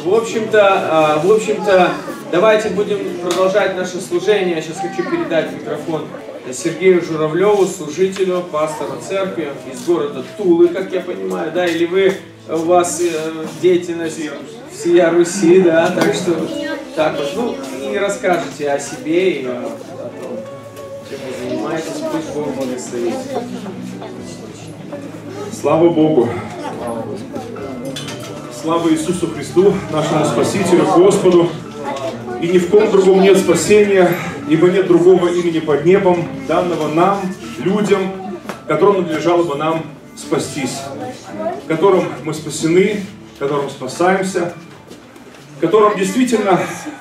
В общем-то, давайте будем продолжать наше служение. Я сейчас хочу передать микрофон Сергею Журавлеву, служителю, пастору церкви из города Тулы, как я понимаю, да, или у вас деятельность всея Руси, да, так что так вот, ну, и расскажете о себе и о том, чем вы занимаетесь, пусть Бог благословит. Слава Богу! Слава Иисусу Христу, нашему Спасителю, Господу! И ни в ком другом нет спасения, ибо нет другого имени под небом, данного нам, людям, которым надлежало бы нам спастись, которым мы спасены, которым спасаемся, которым действительно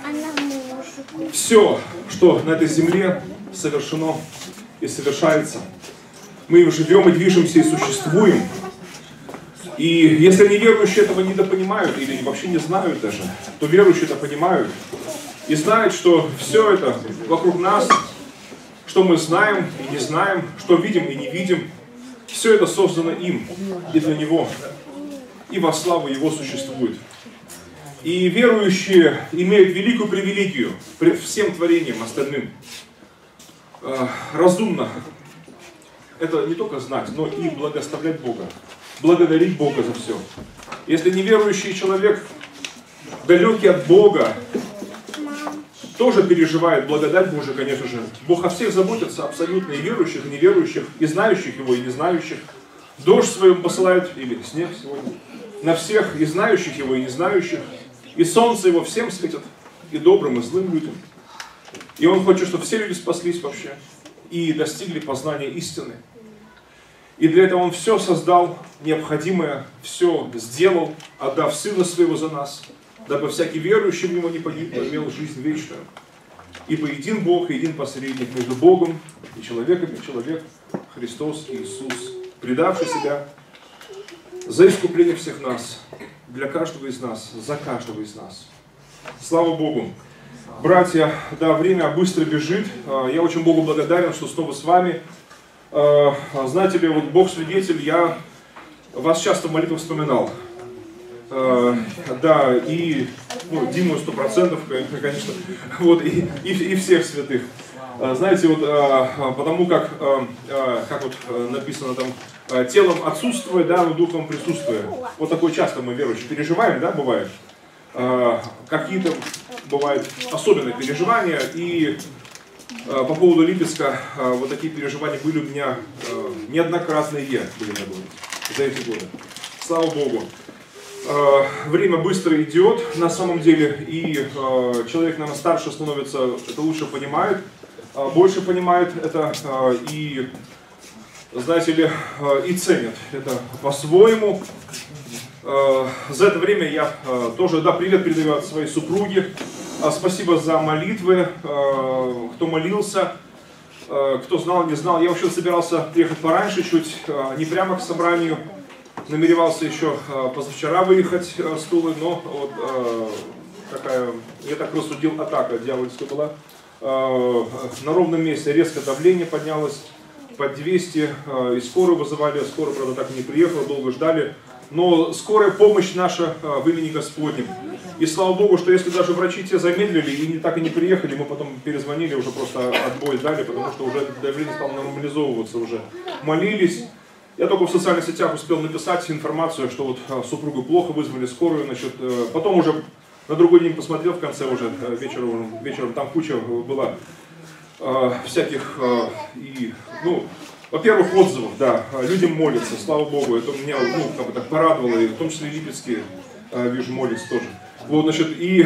все, что на этой земле совершено и совершается. Мы живем и движемся и существуем. И если неверующие этого недопонимают или вообще не знают даже, то верующие это понимают и знают, что все это вокруг нас, что мы знаем и не знаем, что видим и не видим, все это создано им и для Него, и во славу Его существует. И верующие имеют великую привилегию всем творениям остальным разумно это не только знать, но и благословлять Бога, благодарить Бога за все. Если неверующий человек, далекий от Бога, тоже переживает благодать Божию, конечно же. Бог о всех заботится абсолютно, и верующих, и неверующих, и знающих Его, и не знающих. Дождь своим посылает, или снег сегодня, на всех, и знающих Его, и не знающих. И солнце Его всем светит, и добрым, и злым людям. И Он хочет, чтобы все люди спаслись вообще, и достигли познания истины. И для этого Он все создал необходимое, все сделал, отдав Сына Своего за нас, дабы всякий верующий в Него не погиб, но имел жизнь вечную. Ибо един Бог и един посредник между Богом и человеком, и человек, Христос Иисус, предавший Себя за искупление всех нас, для каждого из нас, за каждого из нас. Слава Богу! Братья, да, время быстро бежит. Я очень Богу благодарен, что снова с вами. Знаете ли, вот Бог свидетель, я вас часто в молитвах вспоминал. Да, и Диму 100%, конечно, вот, и всех святых. Знаете, вот, потому как вот написано там, телом отсутствует, да, но духом присутствует. Вот такое часто мы, верующие, переживаем, да, бывает. Какие-то бывают особенные переживания, и по поводу Липецка вот такие переживания были у меня неоднократные, были за эти годы. Слава Богу. Время быстро идет на самом деле, и человек, наверное, старше становится, это лучше понимает, больше понимает это, и, знаете ли, и ценит это по-своему. За это время я тоже, да, привет передаю от своей супруги. Спасибо за молитвы, кто молился, кто знал, не знал. Я вообще собирался приехать пораньше чуть, не прямо к собранию. Намеревался еще позавчера выехать с Тулы, но вот такая, я так рассудил, атака дьявольская была. На ровном месте резко давление поднялось под 200, и скорую вызывали. Скорая, правда, так и не приехала, долго ждали. Но скорая помощь наша в имени Господнем. И слава Богу, что если даже врачи те замедлили и так и не приехали, мы потом перезвонили, уже просто отбой дали, потому что уже давление стало нормализовываться уже. Молились. Я только в социальных сетях успел написать информацию, что вот супругу плохо, вызвали скорую, значит, потом уже на другой день посмотрел в конце уже вечером там куча была всяких, и, ну, во-первых, отзывов, да, людям молятся, слава Богу, это меня, ну, как бы так порадовало, и в том числе и липецкие, вижу, молятся тоже. Вот, значит, и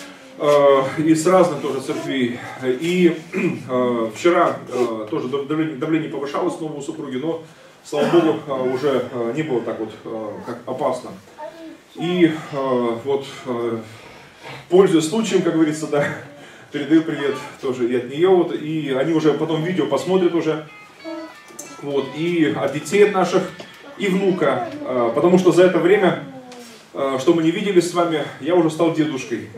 с разных тоже церквей. И вчера тоже давление повышалось снова у супруги, но, слава Богу, уже не было так вот как опасно. И вот, пользуясь случаем, как говорится, да, передаю привет тоже и от нее, вот, и они уже потом видео посмотрят уже. Вот, и от детей от наших, и внука, потому что за это время, что мы не виделись с вами, я уже стал дедушкой.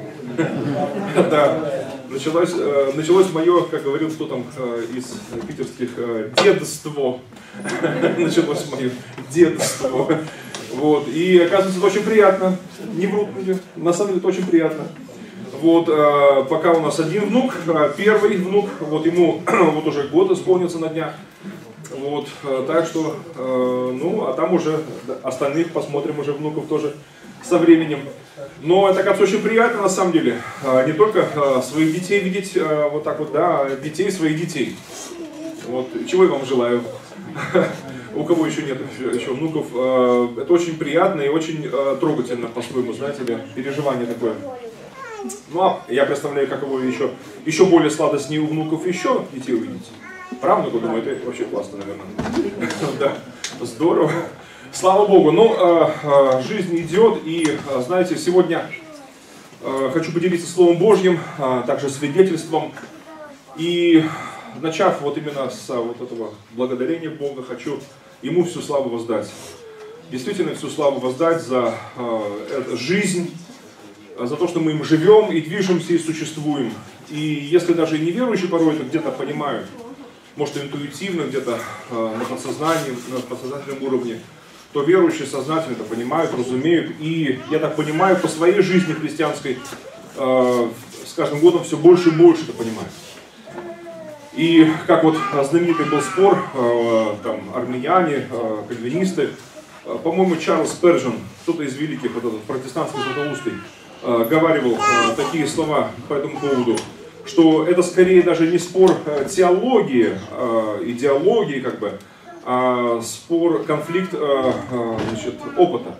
Да, началось мое, как говорил кто там из питерских, дедство. Началось мое дедство. Вот, и оказывается, это очень приятно. Не врут люди, на самом деле это очень приятно. Вот, пока у нас один внук, первый внук, вот ему вот уже год исполнится на днях. Вот, так что, ну, а там уже остальных посмотрим уже внуков тоже со временем. Но это, оказывается, очень приятно на самом деле, не только своих детей видеть, вот так вот, да, детей своих детей. Вот, чего я вам желаю. У кого еще нет еще внуков, это очень приятно и очень трогательно по-своему, знаете ли, переживание такое. Ну, а я представляю, как его еще более сладостнее у внуков еще детей увидеть. Правнуку, думаю, это вообще классно, наверное. Да, здорово. Слава Богу. Ну, жизнь идет, и, знаете, сегодня хочу поделиться Словом Божьим, также свидетельством. И, начав вот именно с вот этого благодарения Бога, хочу Ему всю славу воздать. Действительно, всю славу воздать за жизнь, за то, что мы им живем и движемся и существуем. И если даже и неверующие порой это где-то понимают, может интуитивно, где-то на подсознательном уровне, то верующие сознательно это понимают, разумеют. И я так понимаю, по своей жизни христианской с каждым годом все больше и больше это понимают. И как вот знаменитый был спор, там, армяне, кальвинисты, по-моему, Чарльз Спержен, кто-то из великих, вот этот протестантский златоустый, говаривал такие слова по этому поводу, что это скорее даже не спор теологии, идеологии, как бы, а спор, конфликт, значит, опыта.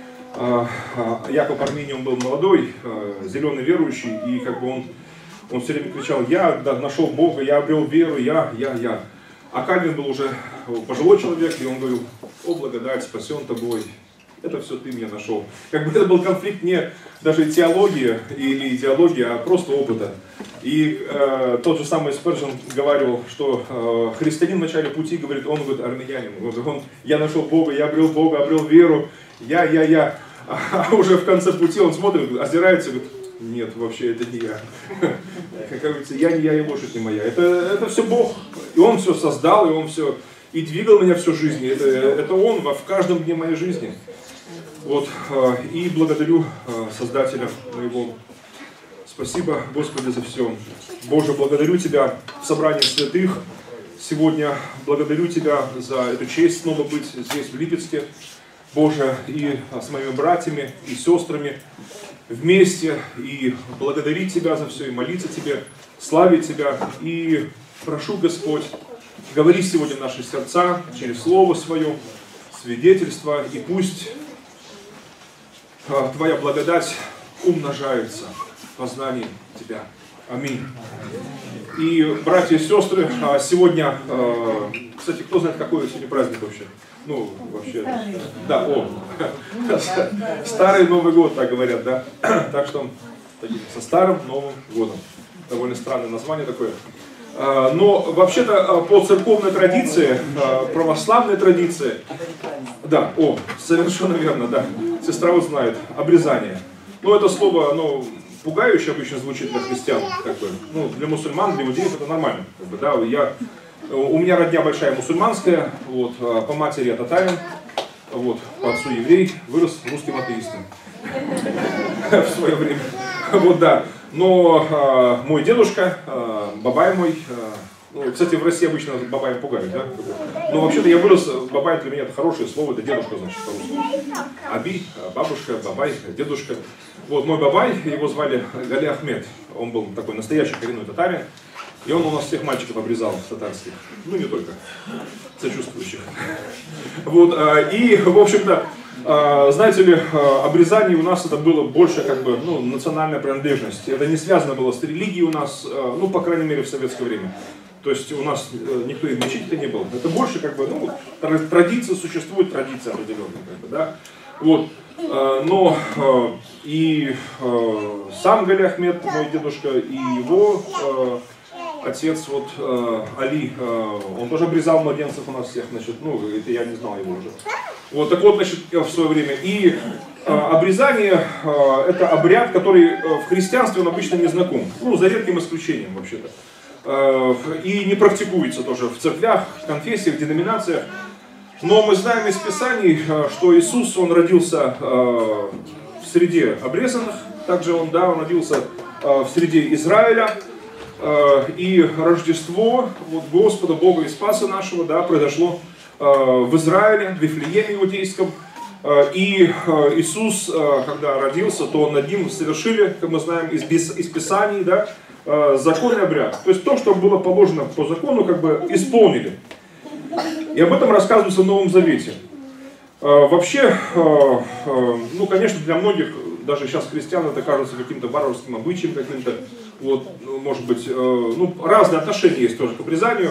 Яков Арминий, он был молодой, зеленый верующий, и как бы он все время кричал: я нашел Бога, я обрел веру, я. А Кальвин был уже пожилой человек, и он говорил: о, благодать, спасен тобой, это все ты меня нашел. Как бы это был конфликт не даже теологии или идеологии, а просто опыта. И тот же самый Спержен говорил, что христианин в начале пути, говорит, он говорит, армянин, я нашел Бога, я обрел Бога, обрел веру, я. А уже в конце пути он смотрит, озирается и говорит: нет, вообще это не я. Как говорится, я не я и лошадь не моя. Это все Бог. И Он все создал, и Он все и двигал меня всю жизнь. Это Он в каждом дне моей жизни. Вот. И благодарю Создателя моего. Спасибо, Господи, за все. Боже, благодарю Тебя в собрании святых. Сегодня благодарю Тебя за эту честь снова быть здесь, в Липецке. Боже, и с моими братьями и сестрами вместе, и благодарить Тебя за все, и молиться Тебе, славить Тебя. И прошу, Господь, говори сегодня в наши сердца через Слово Свое, свидетельство, и пусть Твоя благодать умножается в познании Тебя. Аминь. И, братья и сестры, сегодня, кстати, кто знает, какой сегодня праздник вообще? Ну, вообще, да, Старый Новый год, так говорят, да. Так что, со Старым Новым Годом. Довольно странное название такое. Но, вообще-то, по церковной традиции, православной традиции, да, совершенно верно, да, сестра вот знает, обрезание. Ну, это слово, пугающе обычно звучит для христиан, как бы, для мусульман, для иудеев это нормально, как бы, да, у меня родня большая мусульманская, вот, по матери я татарин, вот, по отцу еврей, вырос русским атеистом в свое время, вот, да, но мой дедушка, бабай мой, кстати, в России обычно бабаем пугают, да, но вообще-то я вырос, бабай для меня это хорошее слово, это дедушка, значит, по-русски, Аби, бабушка, бабай, дедушка, вот, мой бабай, его звали Гали Ахмед, он был такой настоящий коренной татарин. И он у нас всех мальчиков обрезал татарских. Ну, не только. Сочувствующих. Вот. И, в общем-то, знаете ли, обрезание у нас это было больше, как бы, национальная принадлежность. Это не связано было с религией у нас, по крайней мере, в советское время. То есть у нас никто и в мечети-то не был. Это больше, как бы, традиция, существует традиция определенная, как бы, да. Вот. Но и сам Гали Ахмед, мой дедушка, и его отец, вот, Али, он тоже обрезал младенцев у нас всех, значит, это я не знал его уже. Вот, так вот, значит, в свое время. И обрезание, это обряд, который в христианстве он обычно не знаком. За редким исключением, вообще-то. И не практикуется тоже в церквях, конфессиях, деноминациях. Но мы знаем из Писаний, что Иисус, Он родился в среде обрезанных, также Он родился в среде Израиля. И Рождество Господа, Бога и Спаса нашего, произошло в Израиле, в Вифлееме иудейском. И Иисус, когда родился, то над Ним совершили, как мы знаем из Писаний, законный обряд. То есть то, что было положено по закону, как бы исполнили. И об этом рассказывается в Новом Завете. Вообще, конечно, для многих, даже сейчас христиан, это кажется каким-то варварским обычаем, каким-то, может быть, разные отношения есть тоже к обрезанию.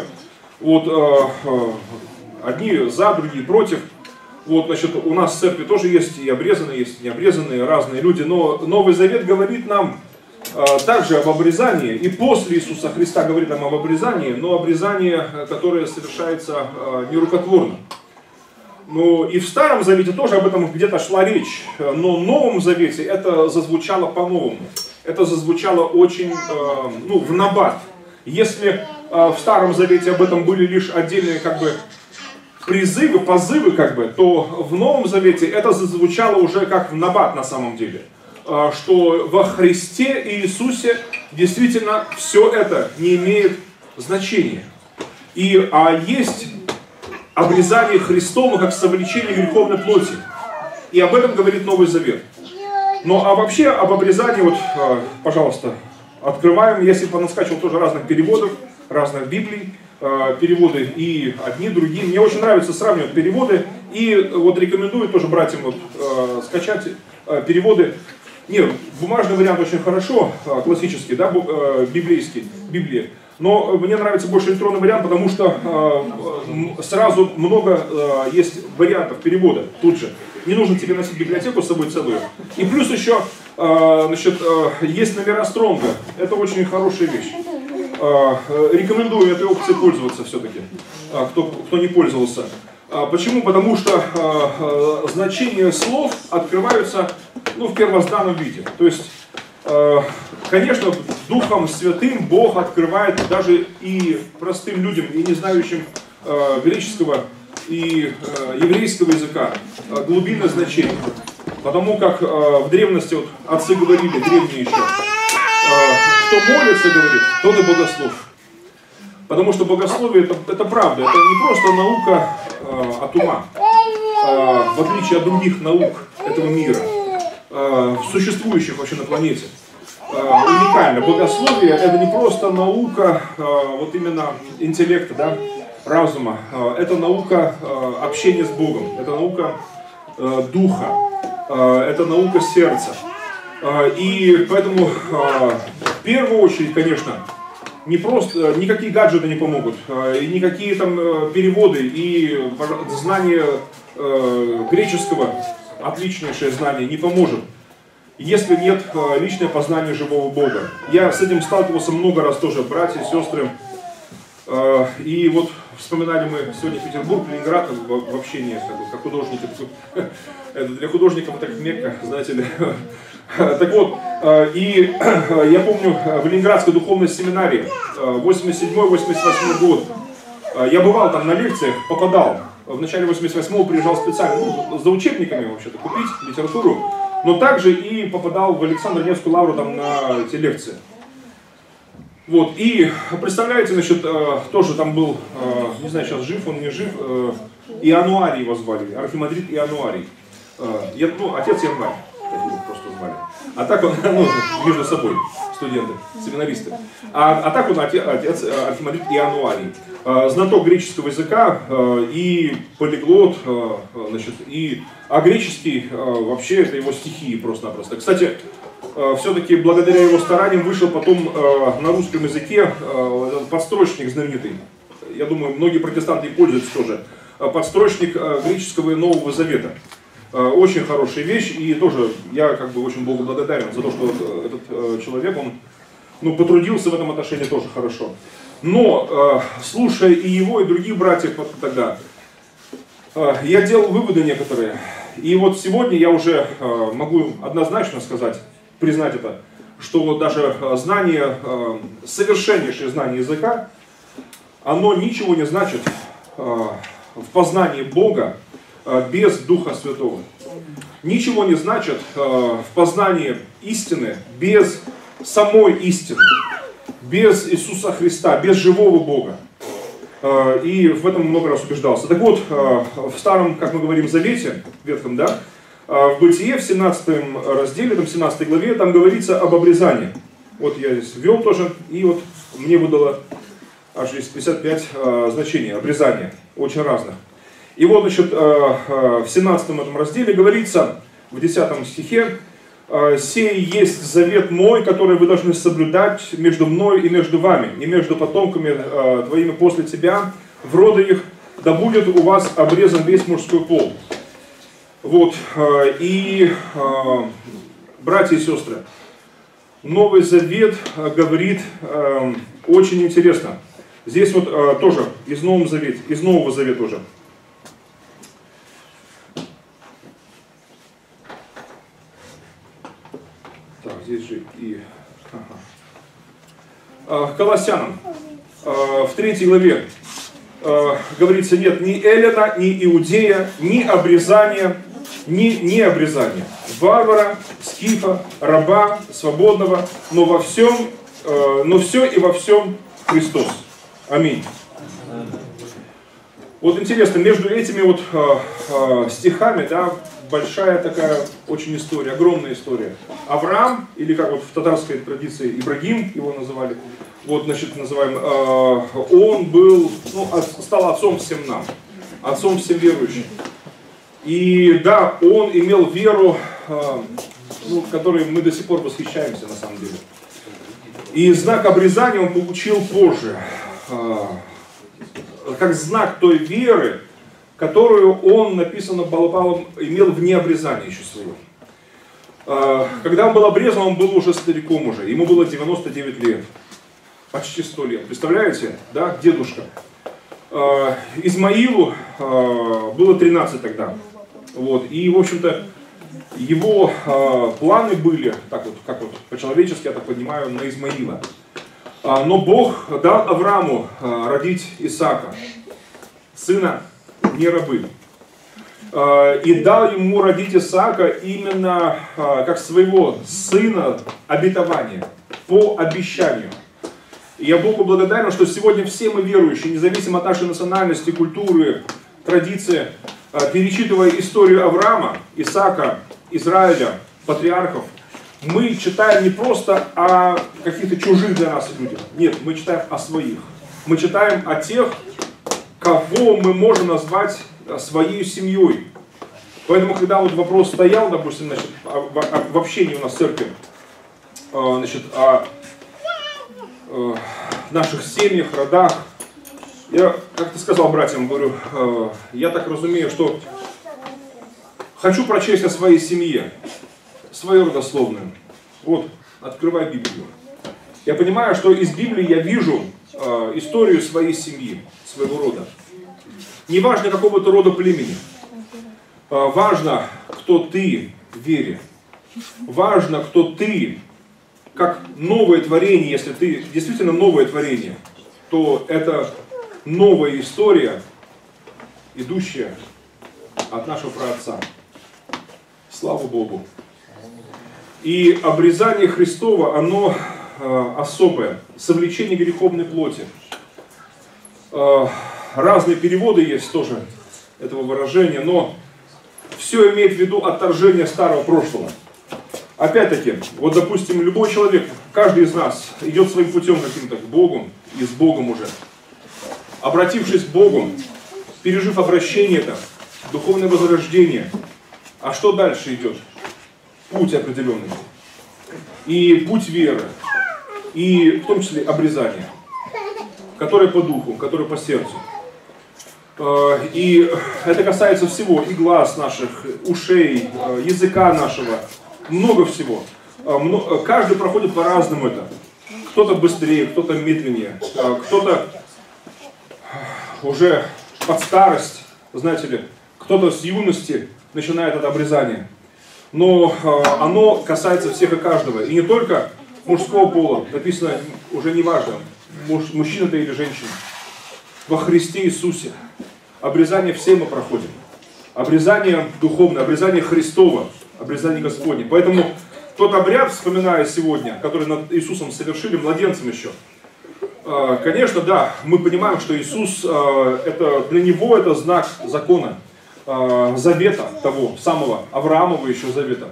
Одни за, другие против. У нас в церкви тоже есть и обрезанные, есть и необрезанные, разные люди. Но Новый Завет говорит нам также об обрезании. И после Иисуса Христа говорит нам об обрезании, но обрезание, которое совершается нерукотворно. И в Старом Завете тоже об этом где-то шла речь. Но в Новом Завете это зазвучало по-новому. Это зазвучало очень, в набат. Если в Старом Завете об этом были лишь отдельные, призывы, позывы, то в Новом Завете это зазвучало уже как в набат на самом деле. Что во Христе и Иисусе действительно все это не имеет значения. А есть обрезание Христово как совлечение греховной плоти. И об этом говорит Новый Завет. А вообще об обрезании, пожалуйста, открываем. Я себе понаскачивал тоже разных переводов, разных Библий. Переводы и одни, другие. Мне очень нравится сравнивать переводы. И рекомендую тоже братьям скачать переводы. Нет, бумажный вариант очень хорошо, классический, библейский, Библия. Но мне нравится больше электронный вариант, потому что сразу много есть вариантов перевода тут же. Не нужно тебе носить библиотеку с собой целую. И плюс еще, есть номера Стронга. Это очень хорошая вещь. Рекомендую этой опцией пользоваться все-таки, кто не пользовался. Почему? Потому что значения слов открываются в первозданном виде. То есть, конечно, Духом Святым Бог открывает даже и простым людям, и не знающим греческого и еврейского языка глубинное значение. Потому как в древности отцы говорили, древние еще, кто молится, говорит, тот и богослов. Потому что богословие это правда, это не просто наука от ума, в отличие от других наук этого мира, существующих вообще на планете. Уникально. Богословие это не просто наука именно интеллекта, разума. Это наука общения с Богом, это наука духа, это наука сердца. И поэтому в первую очередь, конечно, не просто, никакие гаджеты не помогут, и никакие там переводы, и знание греческого, отличнейшее знание, не поможет, если нет личное познание живого Бога. Я с этим сталкивался много раз тоже, братья, сестры. И вспоминали мы сегодня Петербург, Ленинград в общении, как художники. Это для художников это как Мекка, знаете ли. Так вот, и я помню в Ленинградской духовной семинарии, 87-88 год, я бывал там на лекциях, попадал. В начале 88-го приезжал специально, за учебниками вообще-то, купить литературу, но также и попадал в Александро-Невскую лавру там на эти лекции. И представляете, тоже там был, не знаю, сейчас жив он, не жив, Иануарий его звали, архимандрит Иануарий. Отец Январь, просто звали. А так он, между собой, студенты, семинаристы. А так он отец архимандрит Иануарий. Знаток греческого языка и полиглот, а греческий вообще это его стихии просто-напросто. Кстати, все-таки благодаря его стараниям вышел потом на русском языке подстрочник знаменитый. Я думаю, многие протестанты и пользуются тоже. Подстрочник греческого и Нового Завета. Очень хорошая вещь, и тоже я очень Богу благодарен за то, что этот человек, он потрудился в этом отношении тоже хорошо. Но, слушая и его, и других братьев тогда, я делал выводы некоторые. И сегодня я уже могу однозначно сказать, признать это, что даже знание, совершеннейшее знание языка, оно ничего не значит в познании Бога без Духа Святого. Ничего не значит в познании истины без самой истины, без Иисуса Христа, без живого Бога. И в этом много раз убеждался. Так вот, в Старом, как мы говорим, Завете, Ветхом, да, в Бытие, в 17 разделе, там, 17 главе, там говорится об обрезании. Вот я здесь ввел тоже, и вот мне выдало аж 55 значений обрезания, очень разных. И вот, значит, в 17 этом разделе говорится, в 10 стихе, «Сей есть завет мой, который вы должны соблюдать между мной и между вами, и между потомками твоими после тебя, в роды их, да будет у вас обрезан весь мужской пол». Вот, и, братья и сестры, Новый Завет говорит очень интересно. Здесь вот тоже из Нового Завета уже. Так, здесь же и... Колоссянам в 3 главе говорится, нет ни эллина, ни иудея, ни обрезания, ни обрезания. Варвара, скифа, раба, свободного, но все и во всем Христос. Аминь. Вот интересно, между этими вот стихами, да, большая такая очень история, огромная история. Авраам, или как вот в татарской традиции Ибрагим его называли, вот, значит, называем, он был, ну, стал отцом всем нам, отцом всем верующим. И да, он имел веру, ну, которой мы до сих пор восхищаемся на самом деле. И знак обрезания он получил позже, как знак той веры, которую он, написано Балапалом, имел вне обрезания еще своего. Когда он был обрезан, он был уже стариком уже, ему было 99 лет, почти 100 лет. Представляете, да, дедушка. Измаилу было 13 тогда. Вот. И, в общем-то, его планы были, так вот, как вот по-человечески, я так понимаю, на Измаила. Но Бог дал Аврааму родить Исаака, сына не рабы. И дал ему родить Исаака именно как своего сына обетования, по обещанию. И я Богу благодарен, что сегодня все мы верующие, независимо от нашей национальности, культуры, традиции, перечитывая историю Авраама, Исаака, Израиля, патриархов, мы читаем не просто о каких-то чужих для нас людях. Нет, мы читаем о своих. Мы читаем о тех, кого мы можем назвать своей семьей. Поэтому, когда вот вопрос стоял, допустим, значит, в общении у нас в церкви, значит, о наших семьях, родах, я как-то сказал братьям, говорю, я так разумею, что хочу прочесть о своей семье, свою родословную. Вот, открывай Библию. Я понимаю, что из Библии я вижу историю своей семьи, своего рода. Не важно, какого ты рода племени. Важно, кто ты в вере. Важно, кто ты, как новое творение. Если ты действительно новое творение, то это новая история, идущая от нашего праотца. Слава Богу. И обрезание Христово, оно особое. Совлечение греховной плоти. Разные переводы есть тоже этого выражения, но все имеет в виду отторжение старого прошлого. Опять-таки, вот допустим, любой человек, каждый из нас идет своим путем каким-то к Богу и с Богом уже. Обратившись к Богу, пережив обращение это, духовное возрождение, а что дальше идет? Путь определенный. И путь веры. И в том числе обрезание. Которое по духу, которое по сердцу. И это касается всего. И глаз наших, ушей, языка нашего. Много всего. Каждый проходит по-разному это. Кто-то быстрее, кто-то медленнее. Кто-то уже под старость, знаете ли. Кто-то с юности начинает это обрезание. Но оно касается всех и каждого. И не только мужского пола. Написано уже не важно, мужчина ты или женщина. Во Христе Иисусе. обрезание все мы проходим. Обрезание духовное, обрезание Христово, обрезание Господне. Поэтому тот обряд, вспоминая сегодня, который над Иисусом совершили, младенцем еще, конечно, да, мы понимаем, что Иисус, для Него это знак закона, завета того, самого Авраамова еще завета.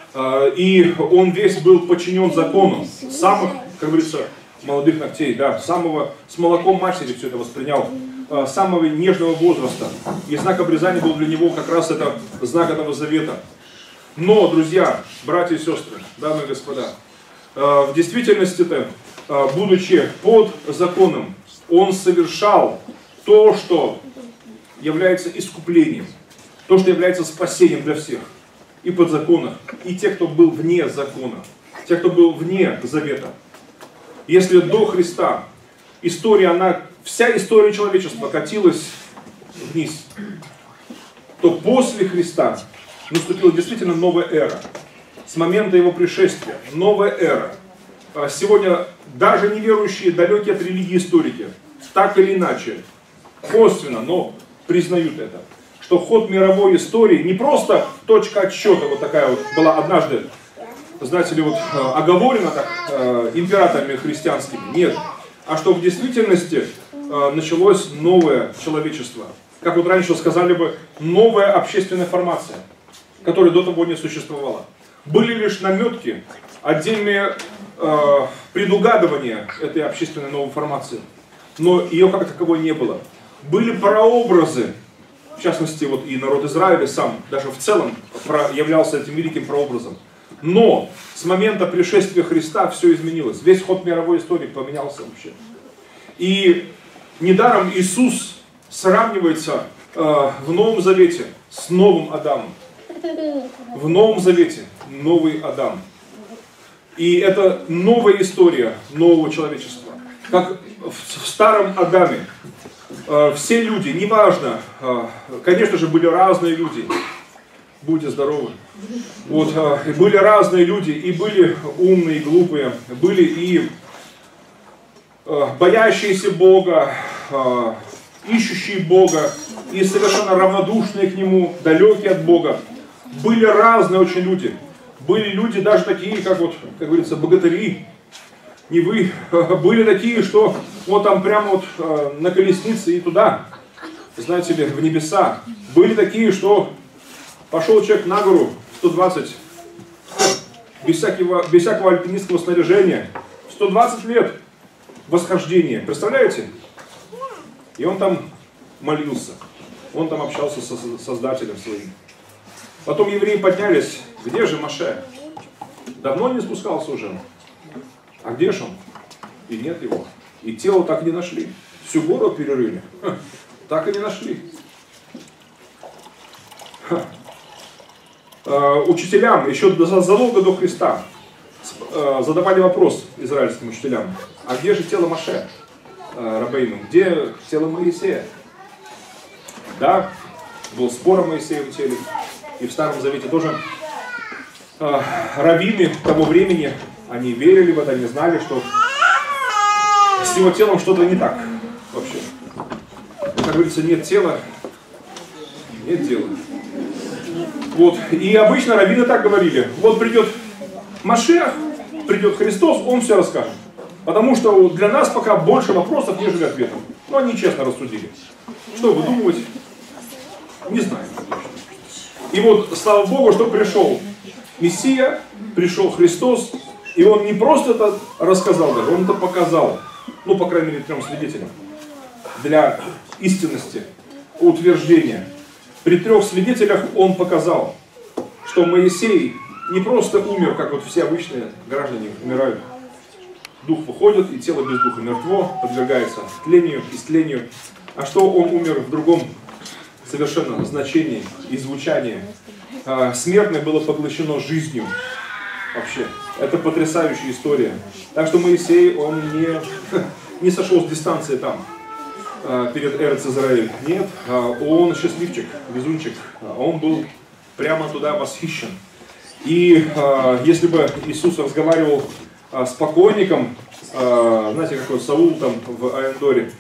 И Он весь был подчинен закону, самых, как говорится, молодых ногтей, да, с молоком матери все это воспринял, самого нежного возраста. И знак обрезания был для Него как раз это знак этого завета. Но, друзья, братья и сестры, дамы и господа, в действительности-то, будучи под законом, Он совершал то, что является искуплением, то, что является спасением для всех. И подзаконных, и тех, кто был вне закона, тех, кто был вне завета. Если до Христа вся история человечества катилась вниз, то после Христа наступила действительно новая эра. С момента Его пришествия, новая эра. Сегодня даже неверующие, далекие от религии историки, так или иначе, косвенно, но признают это, что ход мировой истории не просто точка отсчета вот такая вот была однажды, знаете ли, вот оговорена так императорами христианскими. Нет. А что в действительности началось новое человечество. Как вот раньше сказали бы, новая общественная формация, которая до того не существовала. Были лишь наметки, отдельные предугадывания этой общественной новой формации. Но ее как таковой не было. Были прообразы. В частности, вот и народ Израиля сам, даже в целом, являлся этим великим прообразом. Но с момента пришествия Христа все изменилось. Весь ход мировой истории поменялся вообще. И недаром Иисус сравнивается в Новом Завете с новым Адамом. В Новом Завете новый Адам. И это новая история нового человечества. Как в старом Адаме. Все люди, неважно, конечно же, были разные люди, будьте здоровы, вот, были разные люди, и были умные, и глупые, были и боящиеся Бога, ищущие Бога, и совершенно равнодушные к Нему, далекие от Бога. Были разные очень люди, были люди даже такие, как говорится, богатыри. Не вы, были такие, что вот там прямо вот на колеснице и туда, знаете ли, в небеса. Были такие, что пошел человек на гору 120, без всякого альпинистского снаряжения, 120 лет восхождения, представляете? И он там молился, он там общался со Создателем своим. Потом евреи поднялись, где же Моше? Давно не спускался уже. А где же он? И нет его. И тело так и не нашли. Всю гору перерыли. Так и не нашли. Учителям еще задолго до Христа задавали вопрос израильским учителям. А где же тело Моше, Рабейну? Где тело Моисея? Да, был спор о Моисеевом теле. И в Старом Завете тоже раввины того времени, они верили в это, они знали, что с его телом что-то не так вообще. Как говорится, нет тела, нет дела. Вот. И обычно раввины так говорили. Вот придет Машиах, придет Христос, он все расскажет. Потому что для нас пока больше вопросов, нежели ответов. Но они честно рассудили. Что выдумывать? Не знаю. И вот, слава Богу, что пришел Мессия, пришел Христос, и Он не просто это рассказал даже, Он это показал. Ну, по крайней мере, 3 свидетелям. Для истинности, утверждения. При 3 свидетелях Он показал, что Моисей не просто умер, как вот все обычные граждане умирают. Дух выходит, и тело без духа мертво, подвергается тлению, истлению. А что он умер в другом совершенно значении и звучании. Смертное было поглощено жизнью. Вообще. Это потрясающая история. Так что Моисей, он не сошел с дистанции там, перед Эрец Израиль. Нет, он счастливчик, везунчик. Он был прямо туда восхищен. И если бы Иисус разговаривал с покойником, знаете, как вот Саул там в Аэндоре,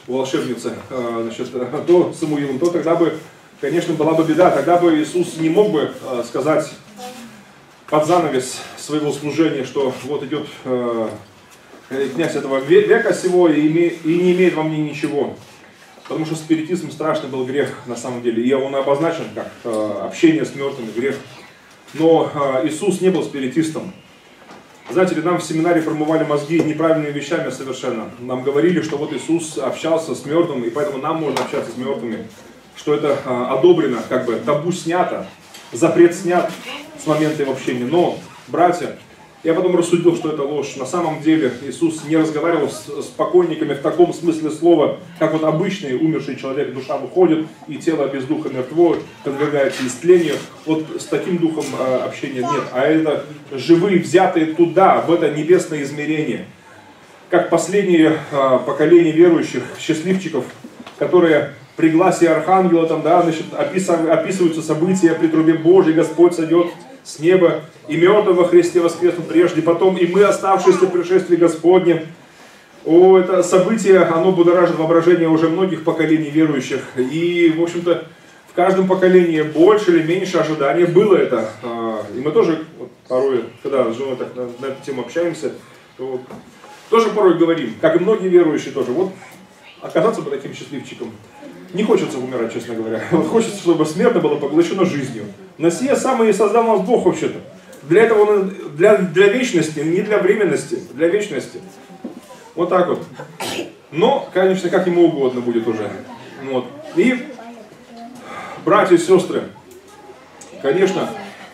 волшебницы, значит, то Самуилом, то тогда бы, конечно, была бы беда. Тогда бы Иисус не мог бы сказать под занавес своего служения, что вот идет князь этого века сего и не имеет во мне ничего. Потому что спиритизм страшный был грех на самом деле. И он обозначен как общение с мертвыми, грех. Но Иисус не был спиритистом. Знаете ли, нам в семинаре промывали мозги неправильными вещами совершенно. Нам говорили, что вот Иисус общался с мертвым, и поэтому нам можно общаться с мертвыми. Что это одобрено, как бы табу снято, запрет снят с момента его общения. Но, братья, я потом рассудил, что это ложь. На самом деле Иисус не разговаривал с покойниками в таком смысле слова, как вот обычный умерший человек, душа выходит, и тело без духа мертво, подвергается истлению. Вот с таким духом общения нет. А это живые, взятые туда, в это небесное измерение. Как последнее поколение верующих, счастливчиков, которые при гласе архангела, там, да, значит, описываются события при трубе Божьей, Господь сойдет с неба, и мертвые во Христе воскреснут прежде, потом и мы, оставшиеся в пришествии Господне. О, это событие, оно будоражит воображение уже многих поколений верующих. И, в общем-то, в каждом поколении больше или меньше ожидания было это. И мы тоже вот, порой, когда с женой так на эту тему общаемся, то тоже порой говорим, как и многие верующие тоже, вот оказаться бы таким счастливчиком. Не хочется умирать, честно говоря. Вот хочется, чтобы смертно было поглощено жизнью. На сие самое и создал нас Бог вообще-то. Для этого, для вечности, не для временности, для вечности. Вот так вот. Но, конечно, как ему угодно будет уже. Вот. И, братья и сестры, конечно,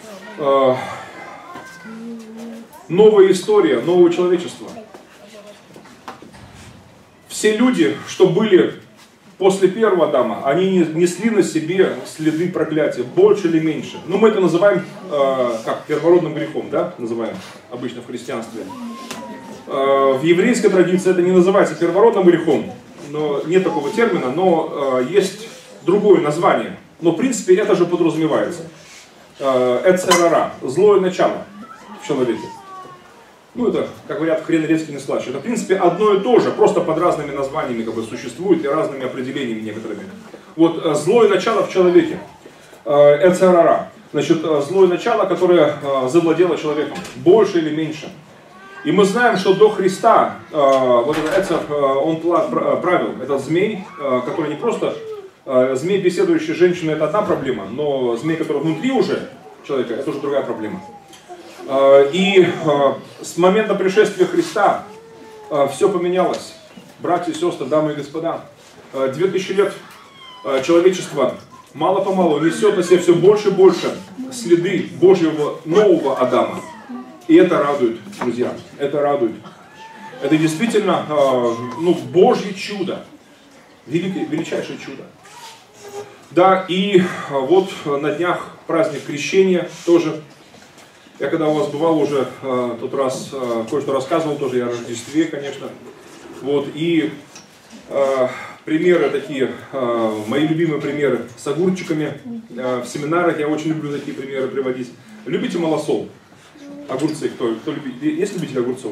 новая история, новое человечество. Все люди, что были после первого Адама, они несли на себе следы проклятия, больше или меньше. Ну, мы это называем, как первородным грехом, да, называем обычно в христианстве. В еврейской традиции это не называется первородным грехом, но нет такого термина, но есть другое название. Но, в принципе, это же подразумевается. Эцерара, злое начало в человеке. Ну, это, как говорят, хрен редьки не слаще. Это, в принципе, одно и то же, просто под разными названиями как бы существует и разными определениями некоторыми. Вот злое начало в человеке, эцерара, значит, злое начало, которое завладело человеком, больше или меньше. И мы знаем, что до Христа вот этот эцер, он правил, этот змей, который не просто змей, беседующий с женщиной, это одна проблема, но змей, который внутри уже человека, это уже другая проблема. И с момента пришествия Христа все поменялось. Братья и сестры, дамы и господа, 2000 лет человечество мало-помалу несет на себе все больше и больше следы Божьего нового Адама. И это радует, друзья, это радует. Это действительно Божье чудо, величайшее чудо. Да, и вот на днях праздник Крещения тоже. Я когда у вас бывал уже тот раз, кое-что рассказывал, тоже я о Рождестве, конечно. Вот, и примеры такие, мои любимые примеры с огурчиками. В семинарах я очень люблю такие примеры приводить. Любите малосол? Огурцы, кто любит? Есть любители огурцов?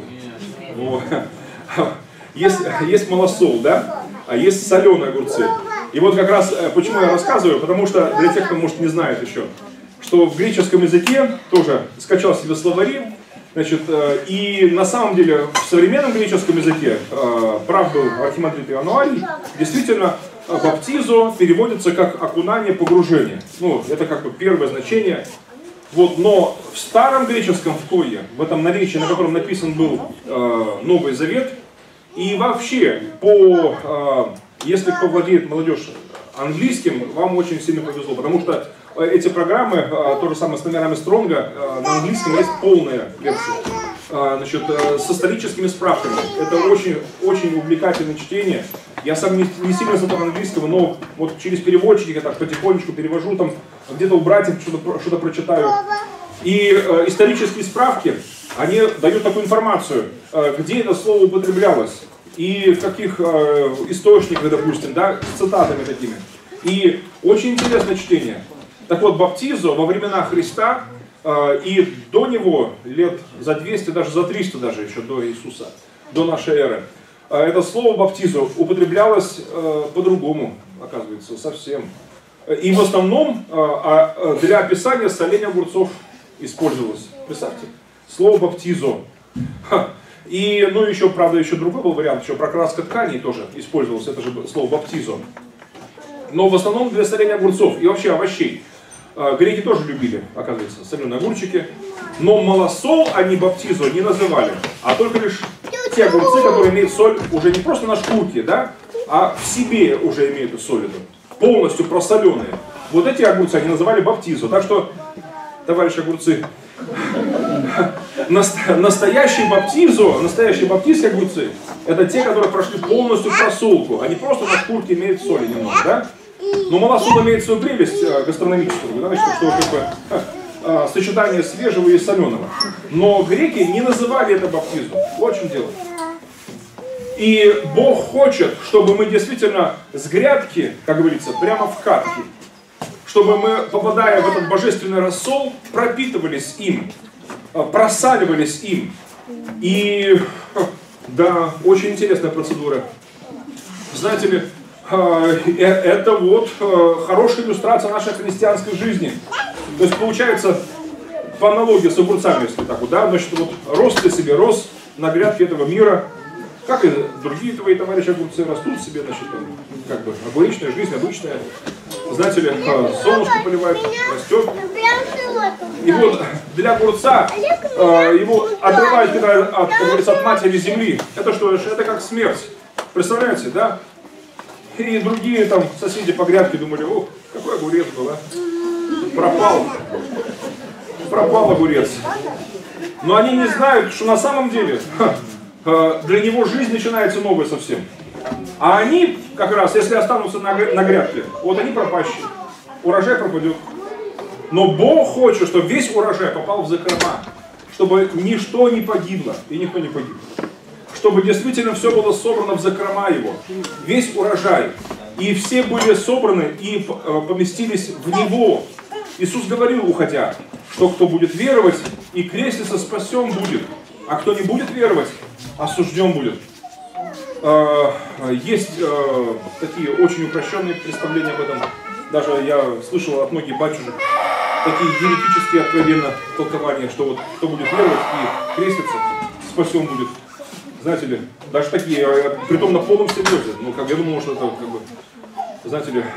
Есть малосол, да? А есть соленые огурцы. И вот как раз, почему я рассказываю, потому что для тех, кто, может, не знает еще, что в греческом языке тоже скачал себе словари, значит, и на самом деле в современном греческом языке, прав был архимандрит Иоаннуарий, действительно баптизо переводится как окунание, погружение. Ну, это как бы первое значение. Вот, но в старом греческом втое, в этом наречии, на котором написан был Новый Завет, и вообще, если кто владеет, молодежь, английским, вам очень сильно повезло, потому что эти программы, то же самое с номерами Стронга, на английском есть полная версия, значит, с историческими справками. Это очень, очень увлекательное чтение. Я сам не сильно знаток английского, но вот через переводчики я так потихонечку перевожу, там где-то у братьев что-то прочитаю. И исторические справки, они дают такую информацию, где это слово употреблялось, и в каких источниках, допустим, да, с цитатами такими. И очень интересное чтение. Так вот, баптизо во времена Христа и до него, лет за 200, даже за 300 даже еще до Иисуса, до нашей эры, это слово баптизо употреблялось по-другому, оказывается, совсем. И в основном для описания соления огурцов использовалось. Представьте, слово баптизо. И, ну, еще, правда, еще другой был вариант, еще прокраска тканей тоже использовалось, это же слово баптизо. Но в основном для соления огурцов и вообще овощей. Греки тоже любили, оказывается, соленые огурчики. Но малосол они баптизо не называли, а только лишь те огурцы, которые имеют соль уже не просто на шкурке, да, а в себе уже имеют соль эту, полностью просоленые. Вот эти огурцы они называли баптизо. Так что, товарищи огурцы, настоящие баптистские огурцы, это те, которые прошли полностью просолку. Они просто на шкурке имеют соли немного, да? Но малосол имеет свою прелесть гастрономическую, да, что как бы сочетание свежего и соленого. Но греки не называли это баптизом. Вот в чем дело. И Бог хочет, чтобы мы действительно с грядки, как говорится, прямо в катки, чтобы мы, попадая в этот божественный рассол, пропитывались им, просаливались им. И да, очень интересная процедура. Знаете ли, это вот хорошая иллюстрация нашей христианской жизни. То есть получается, по аналогии с огурцами, если так вот, да, значит, вот рос ты себе, рос на грядке этого мира, как и другие твои товарищи огурцы растут себе, значит, как бы огуречная жизнь обычная. Знаете ли, солнышко поливает, растет. И вот для огурца его отрывают, как говорится, от матери земли. Это что, это как смерть. Представляете, да? И другие там соседи по грядке думали, ох, какой огурец был, а? Пропал огурец. Но они не знают, что на самом деле для него жизнь начинается новая совсем. А они, как раз, если останутся на грядке, вот они пропащие. Урожай пропадет. Но Бог хочет, чтобы весь урожай попал в закрома. Чтобы ничто не погибло. И никто не погиб. Чтобы действительно все было собрано в закрома его. Весь урожай. И все были собраны и поместились в него. Иисус говорил, уходя, что кто будет веровать и креститься, спасен будет. А кто не будет веровать, осужден будет. Есть такие очень упрощенные представления об этом. Даже я слышал от многих батюшек такие еретические откровенно толкования, что вот кто будет веровать и креститься, спасен будет. Знаете ли, даже такие, притом на полном серьезе. Ну, как я думал, что это, как бы, знаете ли,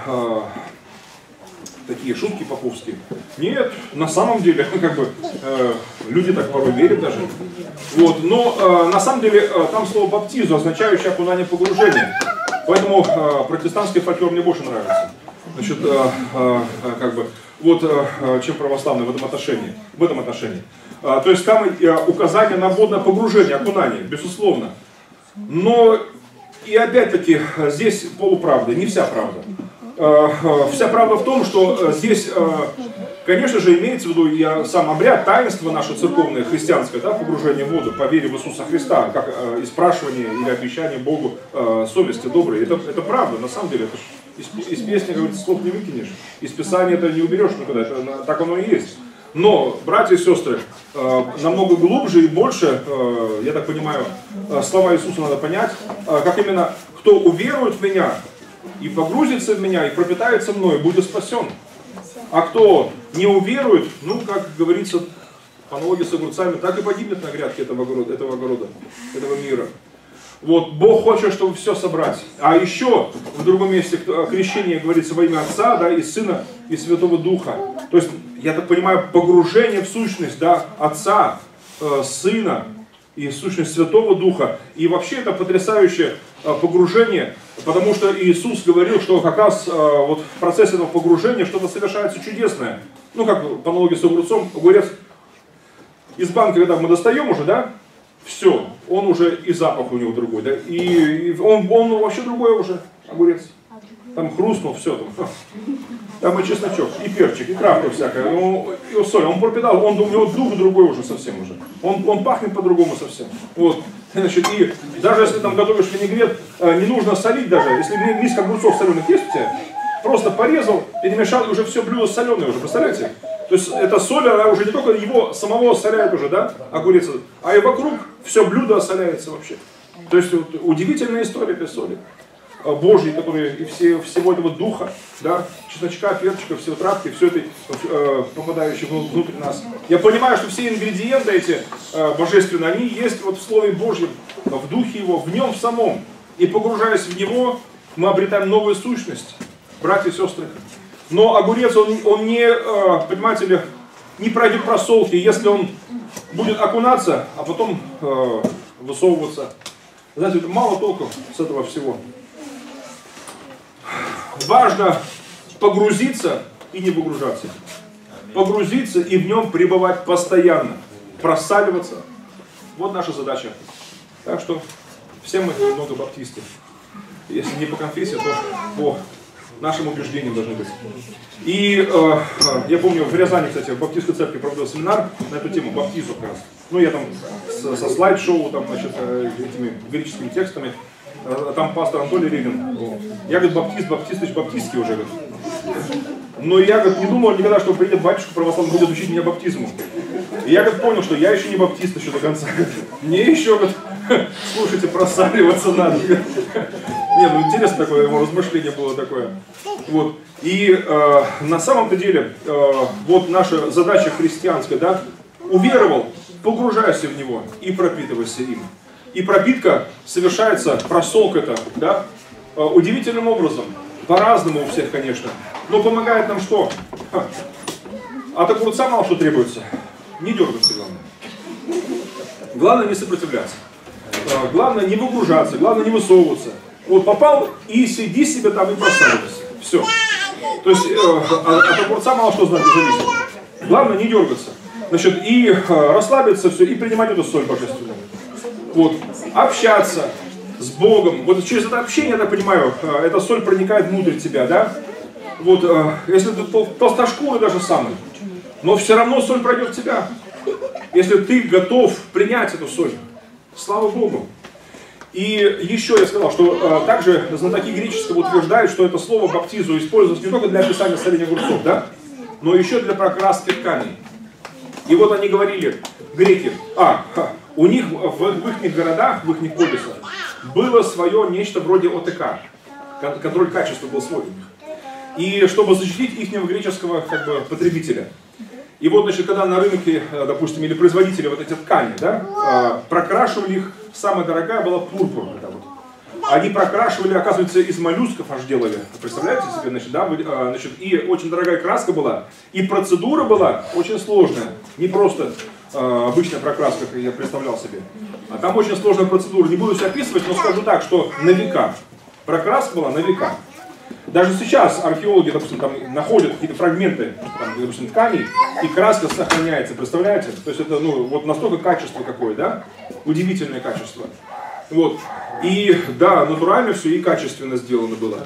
такие шутки поповские. Нет, на самом деле, как бы, люди так порой верят даже. Вот, но на самом деле там слово баптизу, означающее окунание, погружение. Поэтому протестантский фольклор мне больше нравится. Значит, как бы, вот чем православный в этом отношении. То есть там указание на водное погружение, окунание, безусловно. Но и опять-таки здесь полуправда, не вся правда. Вся правда в том, что здесь, конечно же, имеется в виду сам обряд, таинство наше церковное, христианское, да, погружение в воду по вере в Иисуса Христа, как испрашивание или обещание Богу совести доброй. Это правда, на самом деле. Это из песни, говорится, слов не выкинешь, из Писания это не уберешь никуда, так оно и есть. Но, братья и сестры, намного глубже и больше, я так понимаю, слова Иисуса надо понять, как именно, кто уверует в Меня и погрузится в Меня, и пропитается Мной, будет спасен. А кто не уверует, ну, как говорится, по аналогии с огурцами, так и погибнет на грядке этого огорода, этого мира. Вот, Бог хочет, чтобы все собрать. А еще в другом месте крещение говорится во имя Отца, да, и Сына, и Святого Духа. То есть, я так понимаю, погружение в сущность, да, Отца, Сына и сущность Святого Духа. И вообще это потрясающее погружение, потому что Иисус говорил, что как раз вот в процессе этого погружения что-то совершается чудесное. Ну, как по аналогии с огурцом, огурец из банки, когда мы достаем уже, да, все, он уже и запах у него другой, да, и он вообще другой уже, огурец. Там хрустнул, все там. Там и чесночок, и перчик, и травка всякая, и соль. Он пропитал, у него дух другой уже совсем уже. Он пахнет по-другому совсем. Вот. Значит, и даже если там готовишь винегрет, не нужно солить даже. Если миска огурцов соленых есть у тебя, просто порезал, перемешал, и уже все блюдо соленое уже, представляете? То есть эта соль, она уже не только его самого осоляет уже, да, огурец, а и вокруг все блюдо осоляется вообще. То есть вот, удивительная история этой соли Божьей, которые и всего этого духа, да, чесночка, перчика, все травки, все это попадающее внутрь нас. Я понимаю, что все ингредиенты эти божественные, они есть вот в Слове Божьем, в духе его, в нем самом. И погружаясь в него, мы обретаем новую сущность, братья и сестры. Но огурец, он не, понимаете ли, не пройдет просолки, если он будет окунаться, а потом высовываться. Знаете, мало толку с этого всего. Важно погрузиться и не погружаться. Погрузиться и в нем пребывать постоянно. Просаливаться. Вот наша задача. Так что все мы немного баптисты. Если не по конфессии, то по нашим убеждениям должны быть. И я помню, в Рязани, кстати, в баптистской церкви проводил семинар на эту тему, баптизу как раз. Ну, я там со слайд-шоу, там, значит, этими греческими текстами. Там пастор Анатолий Ревин. Я, говорит, баптистский уже, говорит. Но я, говорит, не думал никогда, что придет батюшка православный, будет учить меня баптизму. И я, говорит, понял, что я еще не баптист еще до конца. Мне еще, говорит, слушайте, просаливаться надо. Не, ну интересно такое его размышление было такое. Вот. И на самом-то деле, вот наша задача христианская, да, уверовал, погружайся в него и пропитывайся им. И пропитка совершается, просолка это, да, удивительным образом, по-разному у всех, конечно, но помогает нам что? От огурца мало что требуется, не дергаться главное. Главное не сопротивляться, главное не выгружаться, главное не высовываться. Вот попал и сиди себе там и просаливайся, все. То есть от огурца мало что зависит, главное не дергаться. Значит, и расслабиться все, и принимать эту соль божественную. Вот, общаться с Богом. Вот через это общение, я так понимаю, эта соль проникает внутрь тебя, да? Вот, если ты толстошкурый даже самый, но все равно соль пройдет в тебя. Если ты готов принять эту соль. Слава Богу. И еще я сказал, что также знатоки греческого утверждают, что это слово баптизу используется не только для описания соления огурцов, да? Но еще для прокраски тканей. И вот они говорили, греки, у них в их городах, в их полисах было свое нечто вроде ОТК, контроль качества был свой у них. И чтобы защитить их греческого как бы, потребителя. И вот, значит, когда на рынке, допустим, или производители вот эти ткани, да, прокрашивали их, самая дорогая была пурпур. Они прокрашивали, оказывается, из моллюсков аж делали. Представляете себе, значит, да? Значит, и очень дорогая краска была. И процедура была очень сложная. Не просто обычная прокраска, как я представлял себе. А там очень сложная процедура. Не буду все описывать, но скажу так, что на века. Прокраска была на века. Даже сейчас археологи, допустим, там находят какие-то фрагменты, там, допустим, тканей, и краска сохраняется, представляете? То есть это, ну, вот настолько качество какое, да? Удивительное качество. Вот. И да, натурально все и качественно сделано было.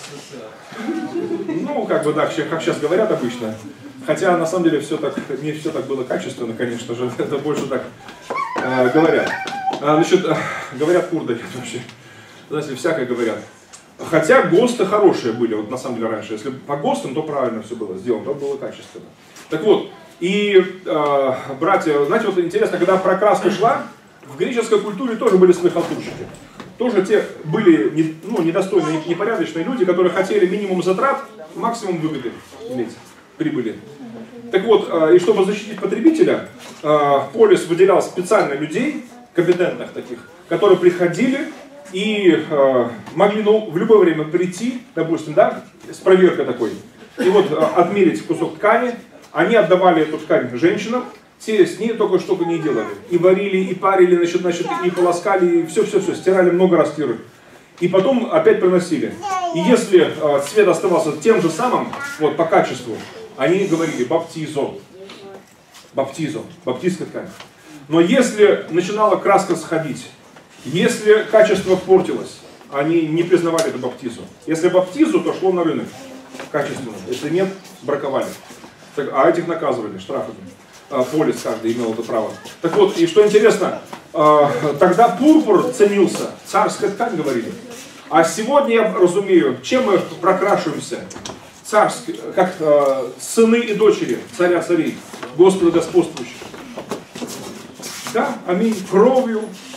Ну, как бы, да, как сейчас говорят обычно. Хотя, на самом деле, не все так было качественно, конечно же. Это больше так говорят. Значит, говорят курды вообще. Знаете, всякое говорят. Хотя ГОСТы хорошие были, вот на самом деле раньше. Если по ГОСТам, то правильно все было сделано, то было качественно. Так вот, и, братья, знаете, вот интересно, когда прокраска шла, в греческой культуре тоже были свои халтурщики. Тоже те были недостойные, непорядочные люди, которые хотели минимум затрат, максимум выгоды иметь, прибыли. Так вот, и чтобы защитить потребителя, полис выделял специально людей, компетентных таких, которые приходили и могли в любое время прийти, допустим, да, с проверкой такой, и вот отмерить кусок ткани, они отдавали эту ткань женщинам, те с ней только что не делали. И варили, и парили, значит, и полоскали, и все, стирали, много раз стирали. И потом опять приносили. И если цвет оставался тем же самым, вот по качеству, они говорили баптизо, баптистская ткань. Но если начинала краска сходить, если качество портилось, они не признавали это баптизу. Если баптизу, то шло на рынок качественно. Если нет, браковали. А этих наказывали штрафами. Полис каждый имел это право. Так вот, и что интересно, тогда пурпур ценился, царская ткань говорили. А сегодня я разумею, чем мы прокрашиваемся? Царские, как сыны и дочери царя царей, Господа господствующих. Да, аминь, кровью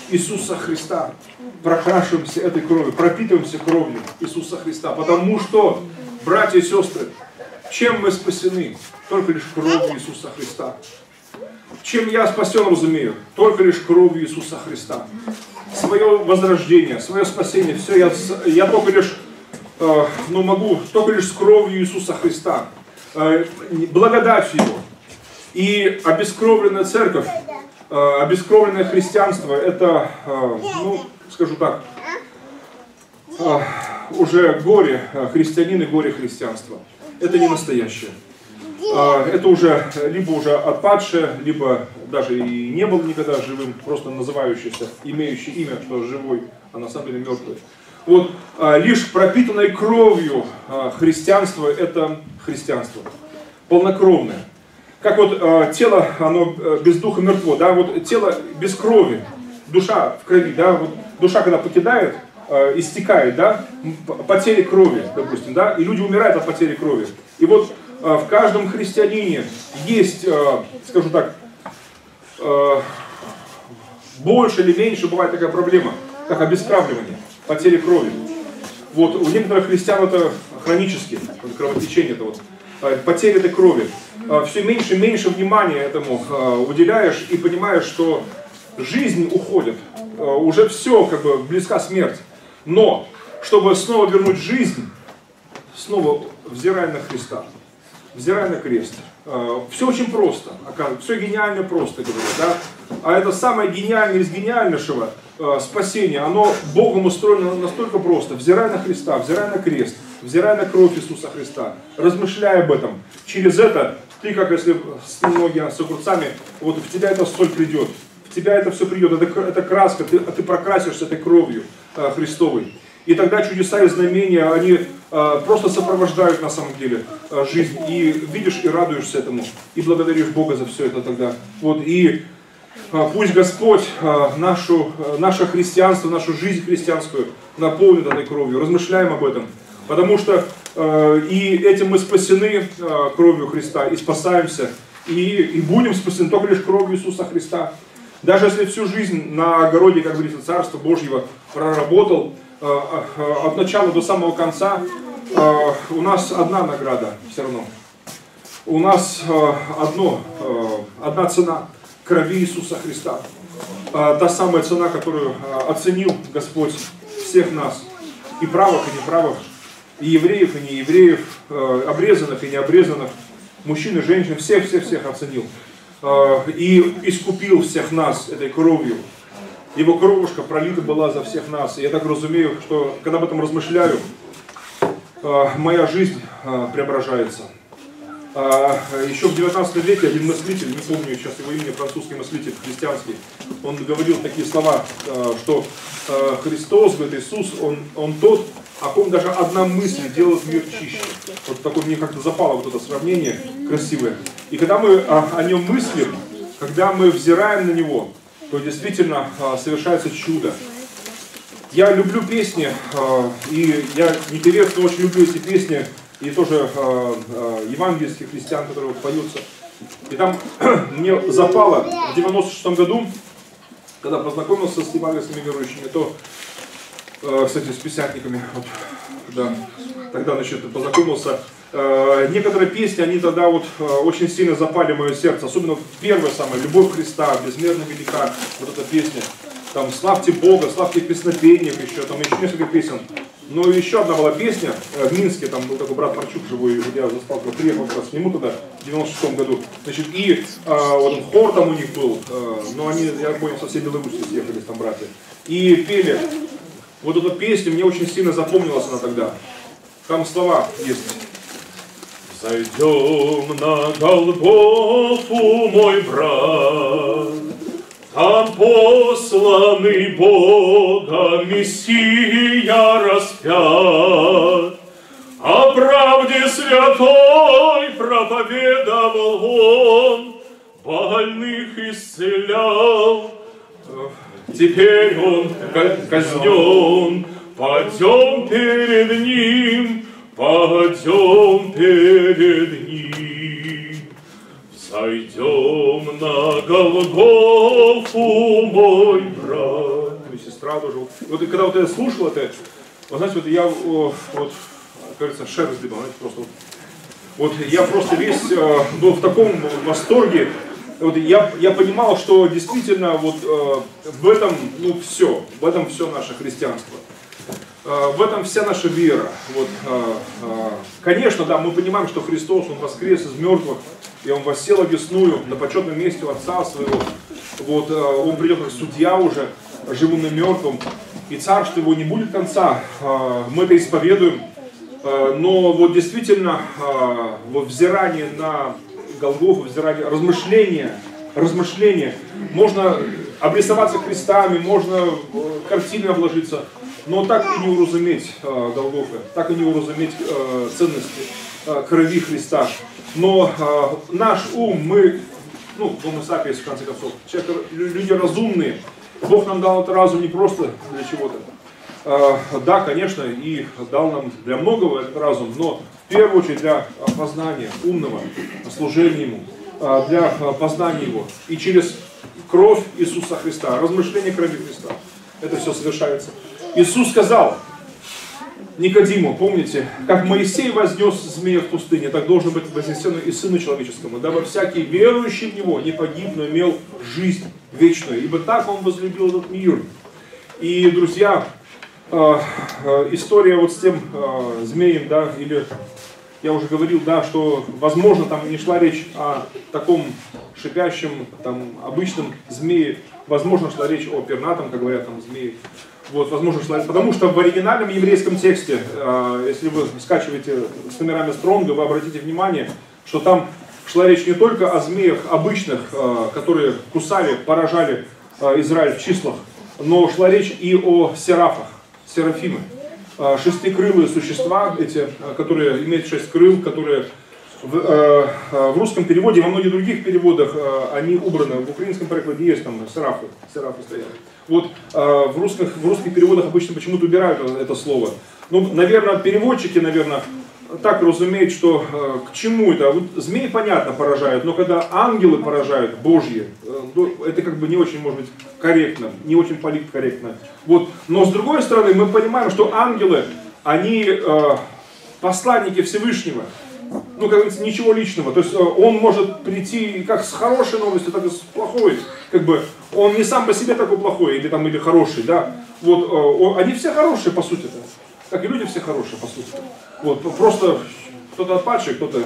Иисуса Христа. Прокрашиваемся этой кровью, пропитываемся кровью Иисуса Христа. Потому что, братья и сестры, чем мы спасены? Только лишь кровью Иисуса Христа. Чем я спасен, разумею? Только лишь кровью Иисуса Христа. Свое возрождение, свое спасение, все я только лишь, могу только лишь с кровью Иисуса Христа. Благодатью Его. И обескровленная церковь, обескровленное христианство, это, скажу так, уже горе христианина и горе христианства. Это не настоящее. Это уже либо уже отпадшее, либо даже и не был никогда живым, просто называющийся, имеющий имя, что живой, а на самом деле мертвый. Вот лишь пропитанной кровью христианство — это христианство, полнокровное. Как вот тело, оно без духа мертво, да, вот тело без крови, душа в крови, да, вот душа когда покидает, истекает, да, потери крови, допустим, да, и люди умирают от потери крови. И вот в каждом христианине есть, скажу так, больше или меньше бывает такая проблема, как обескравливание, потери крови. Вот у некоторых христиан это хронически, кровотечение, это вот потеря этой крови. Все меньше и меньше внимания этому уделяешь и понимаешь, что жизнь уходит, уже все, как бы близка смерть. Но, чтобы снова вернуть жизнь, снова взирай на Христа, взирай на крест. Все очень просто, оказывается, все гениально просто, говорят, да? А это самое гениальное из гениальнейшего спасения, оно Богом устроено настолько просто. Взирай на Христа, взирай на крест, взирай на кровь Иисуса Христа, размышляй об этом. Через это ты, как если многие с огурцами, вот в тебя эта соль придет, в тебя это все придет, это краска, ты прокрасишься этой кровью Христовой. И тогда чудеса и знамения, они просто сопровождают на самом деле жизнь. И видишь и радуешься этому, и благодаришь Бога за все это тогда. Вот, и пусть Господь наше христианство, нашу жизнь христианскую наполнит этой кровью. Размышляем об этом. Потому что и этим мы спасены кровью Христа, и спасаемся, и будем спасены только лишь кровью Иисуса Христа. Даже если всю жизнь на огороде, как говорится, Царства Божьего проработал, от начала до самого конца, у нас одна награда все равно. У нас одна цена крови Иисуса Христа. Та самая цена, которую оценил Господь всех нас, и правых, и неправых, и евреев, и неевреев, обрезанных и необрезанных, мужчин и женщин, всех оценил. И искупил всех нас этой кровью. Его кровушка пролита была за всех нас. И я так разумею, что когда об этом размышляю, моя жизнь преображается. Еще в 19 веке один мыслитель, не помню сейчас его имя, французский мыслитель, христианский, он говорил такие слова, что Христос, говорит, Иисус, он тот, о ком даже одна мысль делает мир чище. Вот такое мне как-то запало вот это сравнение красивое. И когда мы о нем мыслим, когда мы взираем на него, то действительно совершается чудо. Я люблю песни, и я не певец, но очень люблю эти песни, и тоже евангельских христиан, которые поются. И там мне запало в 96-м году, когда познакомился с евангельскими верующими, то, кстати, с песятниками, вот, да, тогда, значит, познакомился. Некоторые песни, они тогда вот очень сильно запали в мое сердце, особенно первая самая, «Любовь Христа», «Безмерно велика», вот эта песня. Там «Славьте Бога», «Славьте в песнопениях» еще, там еще несколько песен. Но еще одна была песня, в Минске, там был такой брат Марчук живой, я застал, приехал как раз к нему туда, в 96-м году. Значит, и вот хор там у них был, но они, я понял, со всей Беларуси съехались там братья. И пели вот эту песню, мне очень сильно запомнилась она тогда. Там слова есть. Зайдем на Голгофу, мой брат, там посланный Богом Мессия распят. О правде святой проповедовал он, больных исцелял. Теперь он казнен, пойдем перед ним, пойдем перед ним. Сойдем на Голгофу, мой брат. радужил. Вот и когда вот я слушал это, вы знаете, вот я, вот, как говорится, шерсть дыбом, знаете, просто вот я просто весь был в таком восторге. Вот я понимал, что действительно вот в этом, ну, все, в этом все наше христианство. В этом вся наша вера. Вот, конечно, да, мы понимаем, что Христос, Он воскрес из мертвых, и Он воссел одесную на почетном месте у Отца Своего. Вот, Он придет как судья уже, живым и мертвым, и царство Его не будет конца. Мы это исповедуем. Но вот действительно, вот взирание на Голгофу, взирание, размышления, можно обрисоваться крестами, можно картины обложиться, но так и не уразуметь Голгофы, так и не уразуметь ценности крови Христа. Но наш ум, мы, ну, Homo sapiens, в конце концов, люди разумные, Бог нам дал этот разум не просто для чего-то. Да, конечно, и дал нам для многого этот разум, но в первую очередь для познания умного, служения Ему, для познания Его. И через кровь Иисуса Христа, размышление крови Христа, это все совершается. Иисус сказал Никодиму, помните, как Моисей вознес змея в пустыне, так должен быть вознесен и Сыну Человеческому, дабы всякий верующий в Него не погиб, но имел жизнь вечную. Ибо так Он возлюбил этот мир. И, друзья, история вот с тем змеем, да, или я уже говорил, да, что, возможно, там не шла речь о таком шипящем, там, обычном змее, возможно, шла речь о пернатом, как говорят там, змеи. Вот, возможно, шла речь, потому что в оригинальном еврейском тексте, если вы скачиваете с номерами Стронга, вы обратите внимание, что там шла речь не только о змеях обычных, которые кусали, поражали Израиль в числах, но шла речь и о серафах. Серафимы, шестикрылые существа, эти, которые имеют 6 крыл, которые в русском переводе, во многих других переводах они убраны. В украинском переводе есть там серафы стоят. Вот в русских переводах обычно почему-то убирают это слово. Ну, наверное, переводчики, так разумеют, что к чему это. Вот змеи, понятно, поражают, но когда ангелы поражают, Божьи, это как бы не очень, может быть, корректно, не очень политкорректно. Вот. Но с другой стороны, мы понимаем, что ангелы, они посланники Всевышнего. Ну, как говорится, ничего личного. То есть он может прийти как с хорошей новостью, так и с плохой. Как бы он не сам по себе такой плохой или хороший, да. Вот они все хорошие, по сути-то. Как и люди все хорошие, по сути. Вот, просто кто-то отпадший, кто-то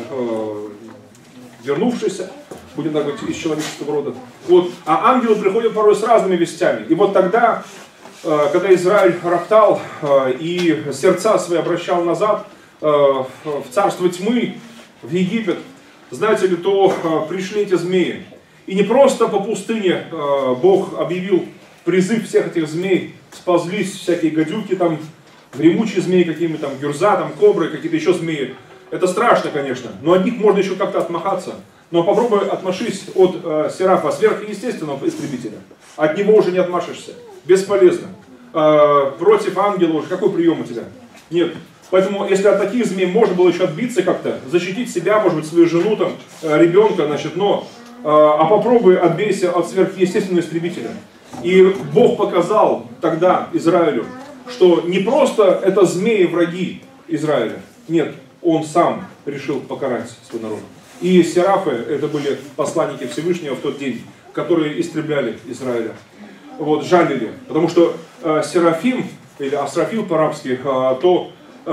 вернувшийся, будем так говорить, из человеческого рода. Вот. А ангелы приходят порой с разными вестями. И вот тогда, когда Израиль роптал и сердца свои обращал назад в царство тьмы, в Египет, знаете ли, то пришли эти змеи. И не просто по пустыне Бог объявил призыв всех этих змей, сползлись всякие гадюки там, гремучие змеи какие-нибудь, там, гюрза, там, кобры, какие-то еще змеи. Это страшно, конечно, но от них можно еще как-то отмахаться. Но попробуй отмашись от серафа, сверхъестественного истребителя. От него уже не отмашешься. Бесполезно. Против ангела уже какой прием у тебя? Нет. Поэтому, если от таких змей можно было еще отбиться как-то, защитить себя, может быть, свою жену, там, ребенка, значит, но попробуй отбейся от сверхъестественного истребителя. И Бог показал тогда Израилю, что не просто это змеи враги Израиля, нет, Он сам решил покарать свой народ. И серафы, это были посланники Всевышнего в тот день, которые истребляли Израиля, вот, жалили. Потому что серафим, или асрафил по-арабски, то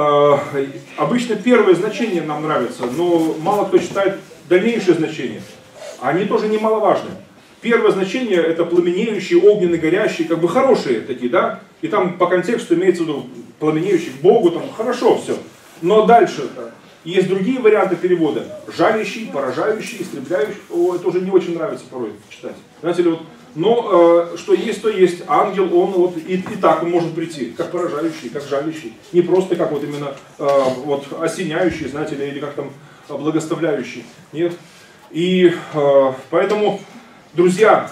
обычно первое значение нам нравится, но мало кто читает дальнейшее значение. Они тоже немаловажны. Первое значение это пламенеющие, огненные, горящие, как бы хорошие такие, да? И там по контексту имеется в виду пламенеющий к Богу, там хорошо все. Но дальше есть другие варианты перевода. Жалящий, поражающий, истребляющий. Это уже не очень нравится порой читать. Знаете ли, вот, но что есть, то есть. Ангел, он вот и так он может прийти, как поражающий, как жалящий. Не просто как вот именно вот осеняющий, знаете ли, или как там благословляющий. Нет. И поэтому, друзья,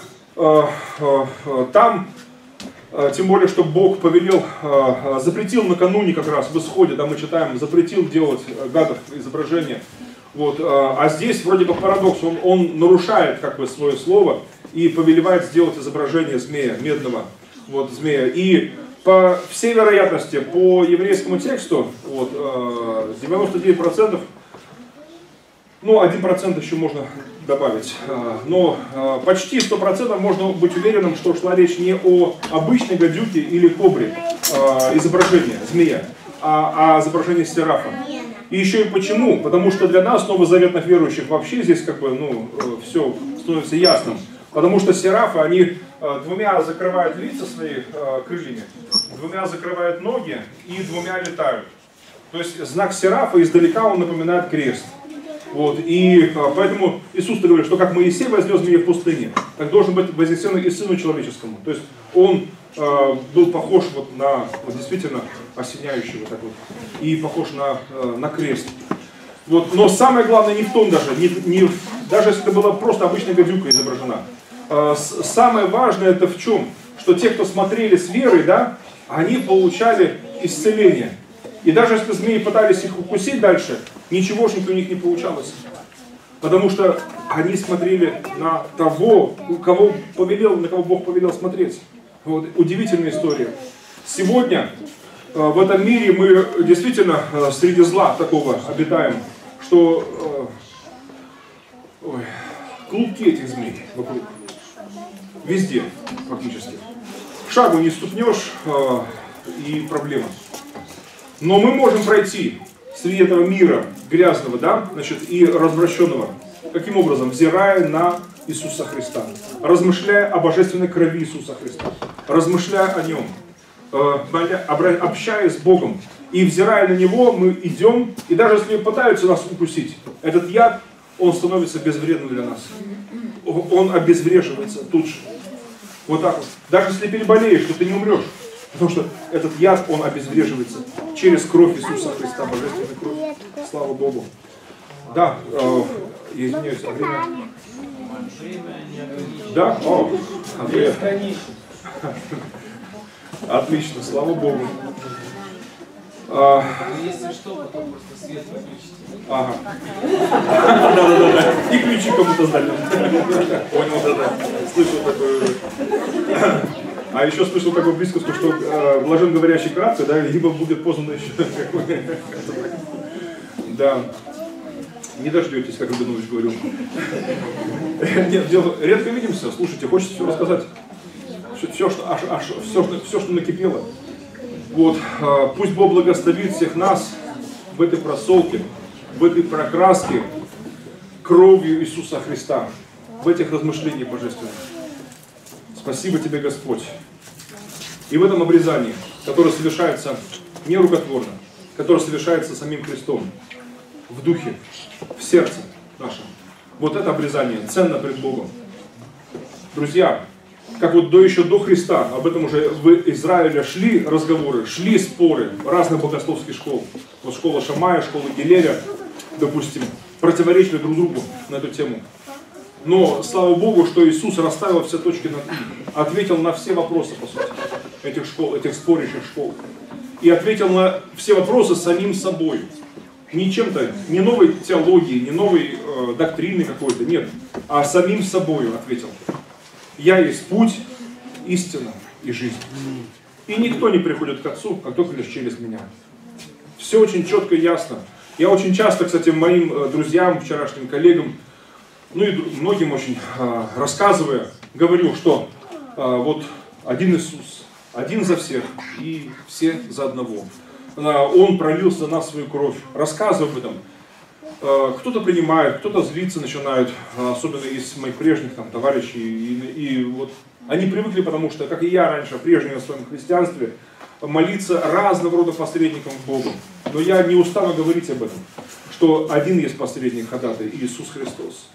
там, тем более, что Бог повелел, запретил накануне как раз в Исходе, да, мы читаем, запретил делать гадов изображения. Вот, а здесь вроде бы парадокс, он нарушает как бы свое слово и повелевает сделать изображение змея медного. вот, змея. И по всей вероятности, по еврейскому тексту, вот, 99%, ну, 1% еще можно добавить, но почти 100% можно быть уверенным, что шла речь не о обычной гадюке или кобре, изображение змея, а изображение серафа. И еще и почему? Потому что для нас, новозаветных верующих, вообще здесь как бы, ну, все становится ясным. Потому что серафы, они двумя закрывают лица свои крыльями, двумя закрывают ноги и двумя летают. То есть знак серафа издалека он напоминает крест. Вот, и поэтому Иисус говорит, что как Моисей вознес змея в пустыне, так должен быть вознесен и Сыну Человеческому. То есть он был похож вот на вот, действительно осеняющий вот так вот, и похож на крест. Вот, но самое главное не в том даже, даже если это была просто обычная гадюка изображена. Самое важное это в чем? Что те, кто смотрели с верой, да, они получали исцеление. И даже если змеи пытались их укусить дальше, ничегошеньки у них не получалось. Потому что они смотрели на того, на кого Бог повелел смотреть. Вот, удивительная история. Сегодня в этом мире мы действительно среди зла такого обитаем, что клубки этих змей вокруг. Везде фактически. Шагу не ступнешь, и проблема. Но мы можем пройти среди этого мира грязного, да, значит, и развращенного. Каким образом? Взирая на Иисуса Христа, размышляя о божественной крови Иисуса Христа, размышляя о Нем, общаясь с Богом. И взирая на Него, мы идем, и даже если пытаются нас укусить, этот яд, он становится безвредным для нас. Он обезвреживается тут же. Вот так вот. Даже если переболеешь, то ты не умрешь. Потому что этот яд, он обезвреживается через кровь Иисуса Христа, божественную кровь. Слава Богу. Да, извиняюсь, а время? Да? О, отлично, слава Богу. Если что, потом просто свет выключите. Ага. Да. И ключи кому-то сдали. Понял, да. Слышал такое. А еще слышал такую присказку, что блажен говорящий кратко, да, либо будет поздно еще. Да. Не дождетесь, как Рубинович говорил. Нет, редко видимся. Слушайте, хочется все рассказать. Все, что накипело. Вот, пусть Бог благословит всех нас в этой просолке, в этой прокраске кровью Иисуса Христа, в этих размышлениях божественных. Спасибо Тебе, Господь. И в этом обрезании, которое совершается не рукотворно, которое совершается самим Христом, в духе, в сердце нашем. Вот это обрезание ценно пред Богом. Друзья, как вот еще до Христа, об этом уже в Израиле шли разговоры, шли споры разных богословских школ. Вот школа Шамая, школа Гилеля, допустим, противоречили друг другу на эту тему. Но слава Богу, что Иисус расставил все точки над «и», ответил на все вопросы, по сути, этих школ, этих спорящих школ. И ответил на все вопросы самим собой. Не чем-то, не новой теологией, не новой доктрины какой-то, нет, а самим собой ответил. Я есть путь, истина и жизнь. И никто не приходит к Отцу, как только лишь через меня. Все очень четко и ясно. Я очень часто, кстати, моим друзьям, вчерашним коллегам, ну и многим очень рассказывая, говорю, что вот один Иисус, один за всех и все за одного. Он пролил за нас свою кровь. Рассказываю об этом. Кто-то принимает, кто-то злиться начинает, особенно из моих прежних там, товарищей. И вот они привыкли, потому что, как и я раньше, прежнее в своем христианстве, молиться разного рода посредникам к Богу. Но я не устану говорить об этом, что один есть посредник ходатай, Иисус Христос.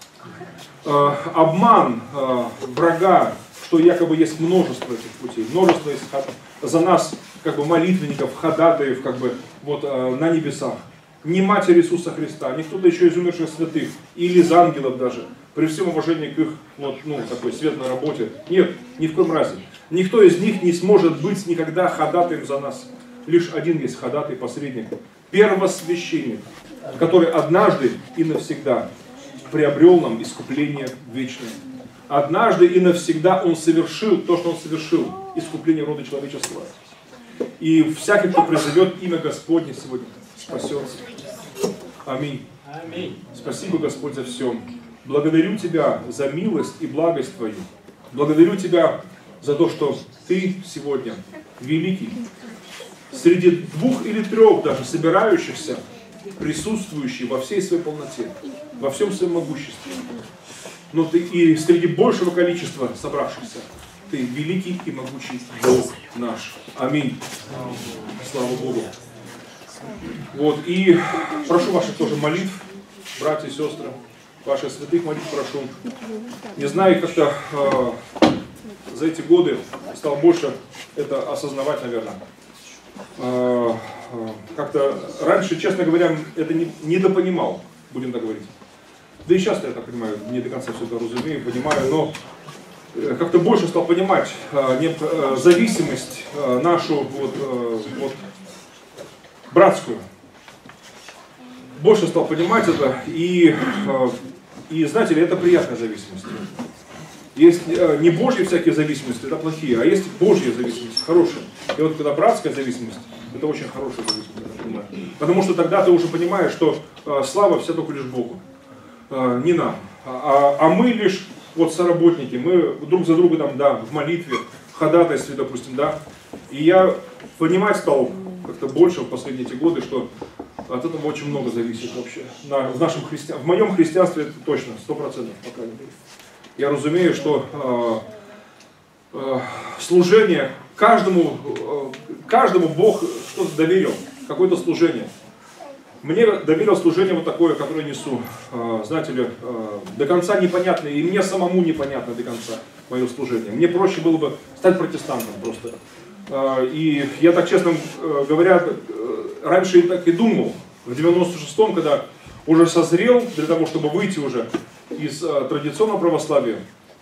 Обман врага, что якобы есть множество этих путей, множество есть за нас как бы молитвенников, ходатаев как бы вот на небесах. Ни Матерь Иисуса Христа, ни кто-то еще из умерших святых, или из ангелов даже, при всем уважении к их вот, такой светлой работе. Нет, ни в коем разе. Никто из них не сможет быть никогда ходатаем за нас. Лишь один есть ходатай, посредник, первосвященник, который однажды и навсегда приобрел нам искупление вечное. однажды и навсегда Он совершил то, что Он совершил, искупление рода человеческого. И всякий, кто призовет имя Господне сегодня, спасется. Аминь. Спасибо, Господь, за все. Благодарю Тебя за милость и благость Твою. Благодарю Тебя за то, что Ты сегодня великий. Среди 2 или 3 даже собирающихся, присутствующий во всей своей полноте, во всем своем могуществе. Но Ты и среди большего количества собравшихся, Ты великий и могучий Бог наш. Аминь. Слава Богу. Вот, и прошу ваших тоже молитв, братья и сестры, ваших святых молитв прошу. Не знаю, как-то за эти годы стал больше это осознавать, наверное. Как-то раньше, честно говоря, это недопонимал, будем так говорить. Да и сейчас я так понимаю, не до конца все это разумею, понимаю, но как-то больше стал понимать зависимость нашу вот, братскую. Больше стал понимать это, и знаете ли, это приятная зависимость. Есть не Божьи всякие зависимости, это плохие, а есть Божья зависимость, хорошая. И вот когда братская зависимость, это очень хорошая зависимость, я понимаю. Потому что тогда ты уже понимаешь, что слава вся только лишь Богу, не нам. А мы лишь вот соработники, мы друг за друга там, да, в молитве, в ходатайстве, допустим, да. И я понимать стал как-то больше в последние эти годы, что от этого очень много зависит вообще. В моем христианстве это точно, 100%, по крайней мере. Я разумею, что служение, каждому Бог что-то доверил, какое-то служение. Мне доверил служение вот такое, которое несу, знаете ли, до конца непонятное, и мне самому непонятно до конца мое служение. Мне проще было бы стать протестантом просто. И я так, честно говоря, раньше так и думал, в 96-м, когда уже созрел для того, чтобы выйти уже из традиционного православия,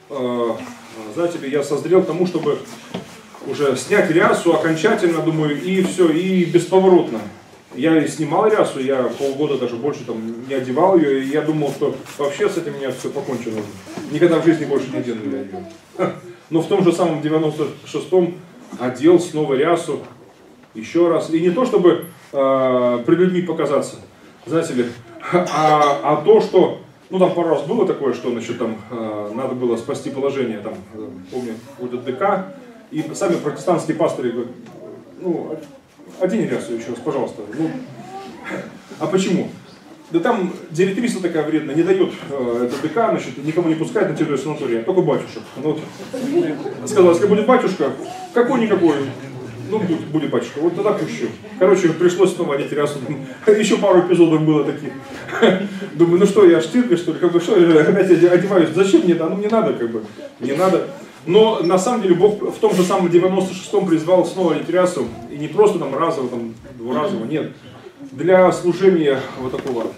знаете ли, я созрел к тому, чтобы уже снять рясу окончательно, думаю, и все, и бесповоротно. Я и снимал рясу, я полгода даже больше там не одевал ее, и я думал, что вообще с этим у меня все покончено. Никогда в жизни больше не одену я ее. Но в том же самом 96-м одел снова рясу, еще раз. И не то, чтобы пред людьми показаться, знаете ли, а то, что, ну там пару раз было такое, что, значит, там надо было спасти положение, там, помню, будет ДК, и сами протестантские пасторы говорят, ну, одень рясу еще раз, пожалуйста. Ну, а почему? Да там директриса такая вредная, не дает это ДК, значит, никому не пускает на территорию санатория, только батюшек. Ну, вот, сказала, если будет батюшка, какой-никакой, ну, будет батюшка, вот тогда пущу. Короче, пришлось снова одеть рясу. Еще пару эпизодов было таких. Думаю, ну что, я Штирлиц, что ли? Как бы, что я опять одеваюсь? Зачем мне это? Ну, не надо, как бы. Не надо. Но на самом деле Бог в том же самом 96-м призвал снова одеть рясу. И не просто там разово, там, двуразово, нет. Для служения вот такого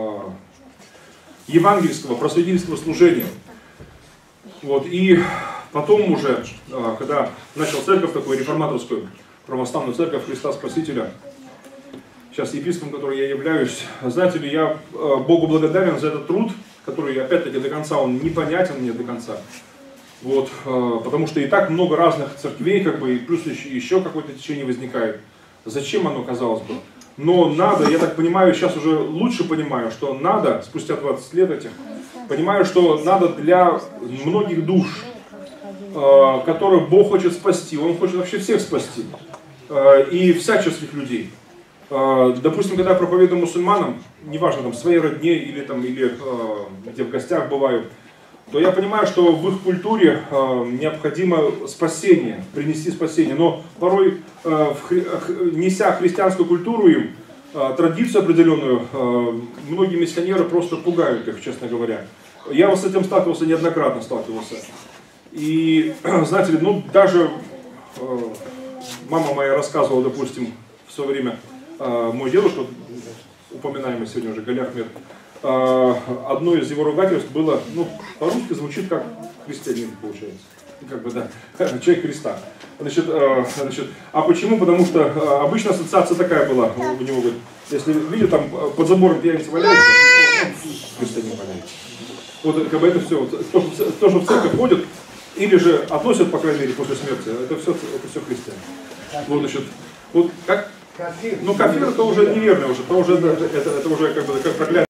евангельского, просветительского служения. Вот. И потом уже, когда начал церковь такую реформаторскую, православную церковь Христа Спасителя, сейчас епископом, который я являюсь, знаете ли, я Богу благодарен за этот труд, который, опять-таки, до конца, он непонятен мне до конца. Вот, потому что и так много разных церквей, как бы, и плюс еще какое-то течение возникает. Зачем оно, казалось бы? Но надо, я так понимаю, сейчас уже лучше понимаю, что надо, спустя 20 лет этих, понимаю, что надо для многих душ, которых Бог хочет спасти, Он хочет вообще всех спасти, и всяческих людей. Допустим, когда я проповедую мусульманам, неважно, там, в своей родне или где в гостях бываю, то я понимаю, что в их культуре необходимо спасение, принести спасение. Но порой, неся христианскую культуру им, традицию определенную, многие миссионеры просто пугают их, честно говоря. Я вот с этим сталкивался, неоднократно сталкивался. И, знаете ли, ну даже мама моя рассказывала, допустим, в свое время, мой дедушка, упоминаемый сегодня уже Галя Ахмед, одно из его ругательств было, ну, по-русски звучит как христианин, получается. Как бы, да, человек Христа. Значит, а почему? Потому что обычно ассоциация такая была у него, говорит, если видит, там под забором пьяница валяется, христианин валяется. Вот как бы это все, то, что в церковь ходит, или же относят, по крайней мере, после смерти, это все христиане. Вот, значит, вот как, ну кафир это уже неверно уже, это уже как бы как проклятие.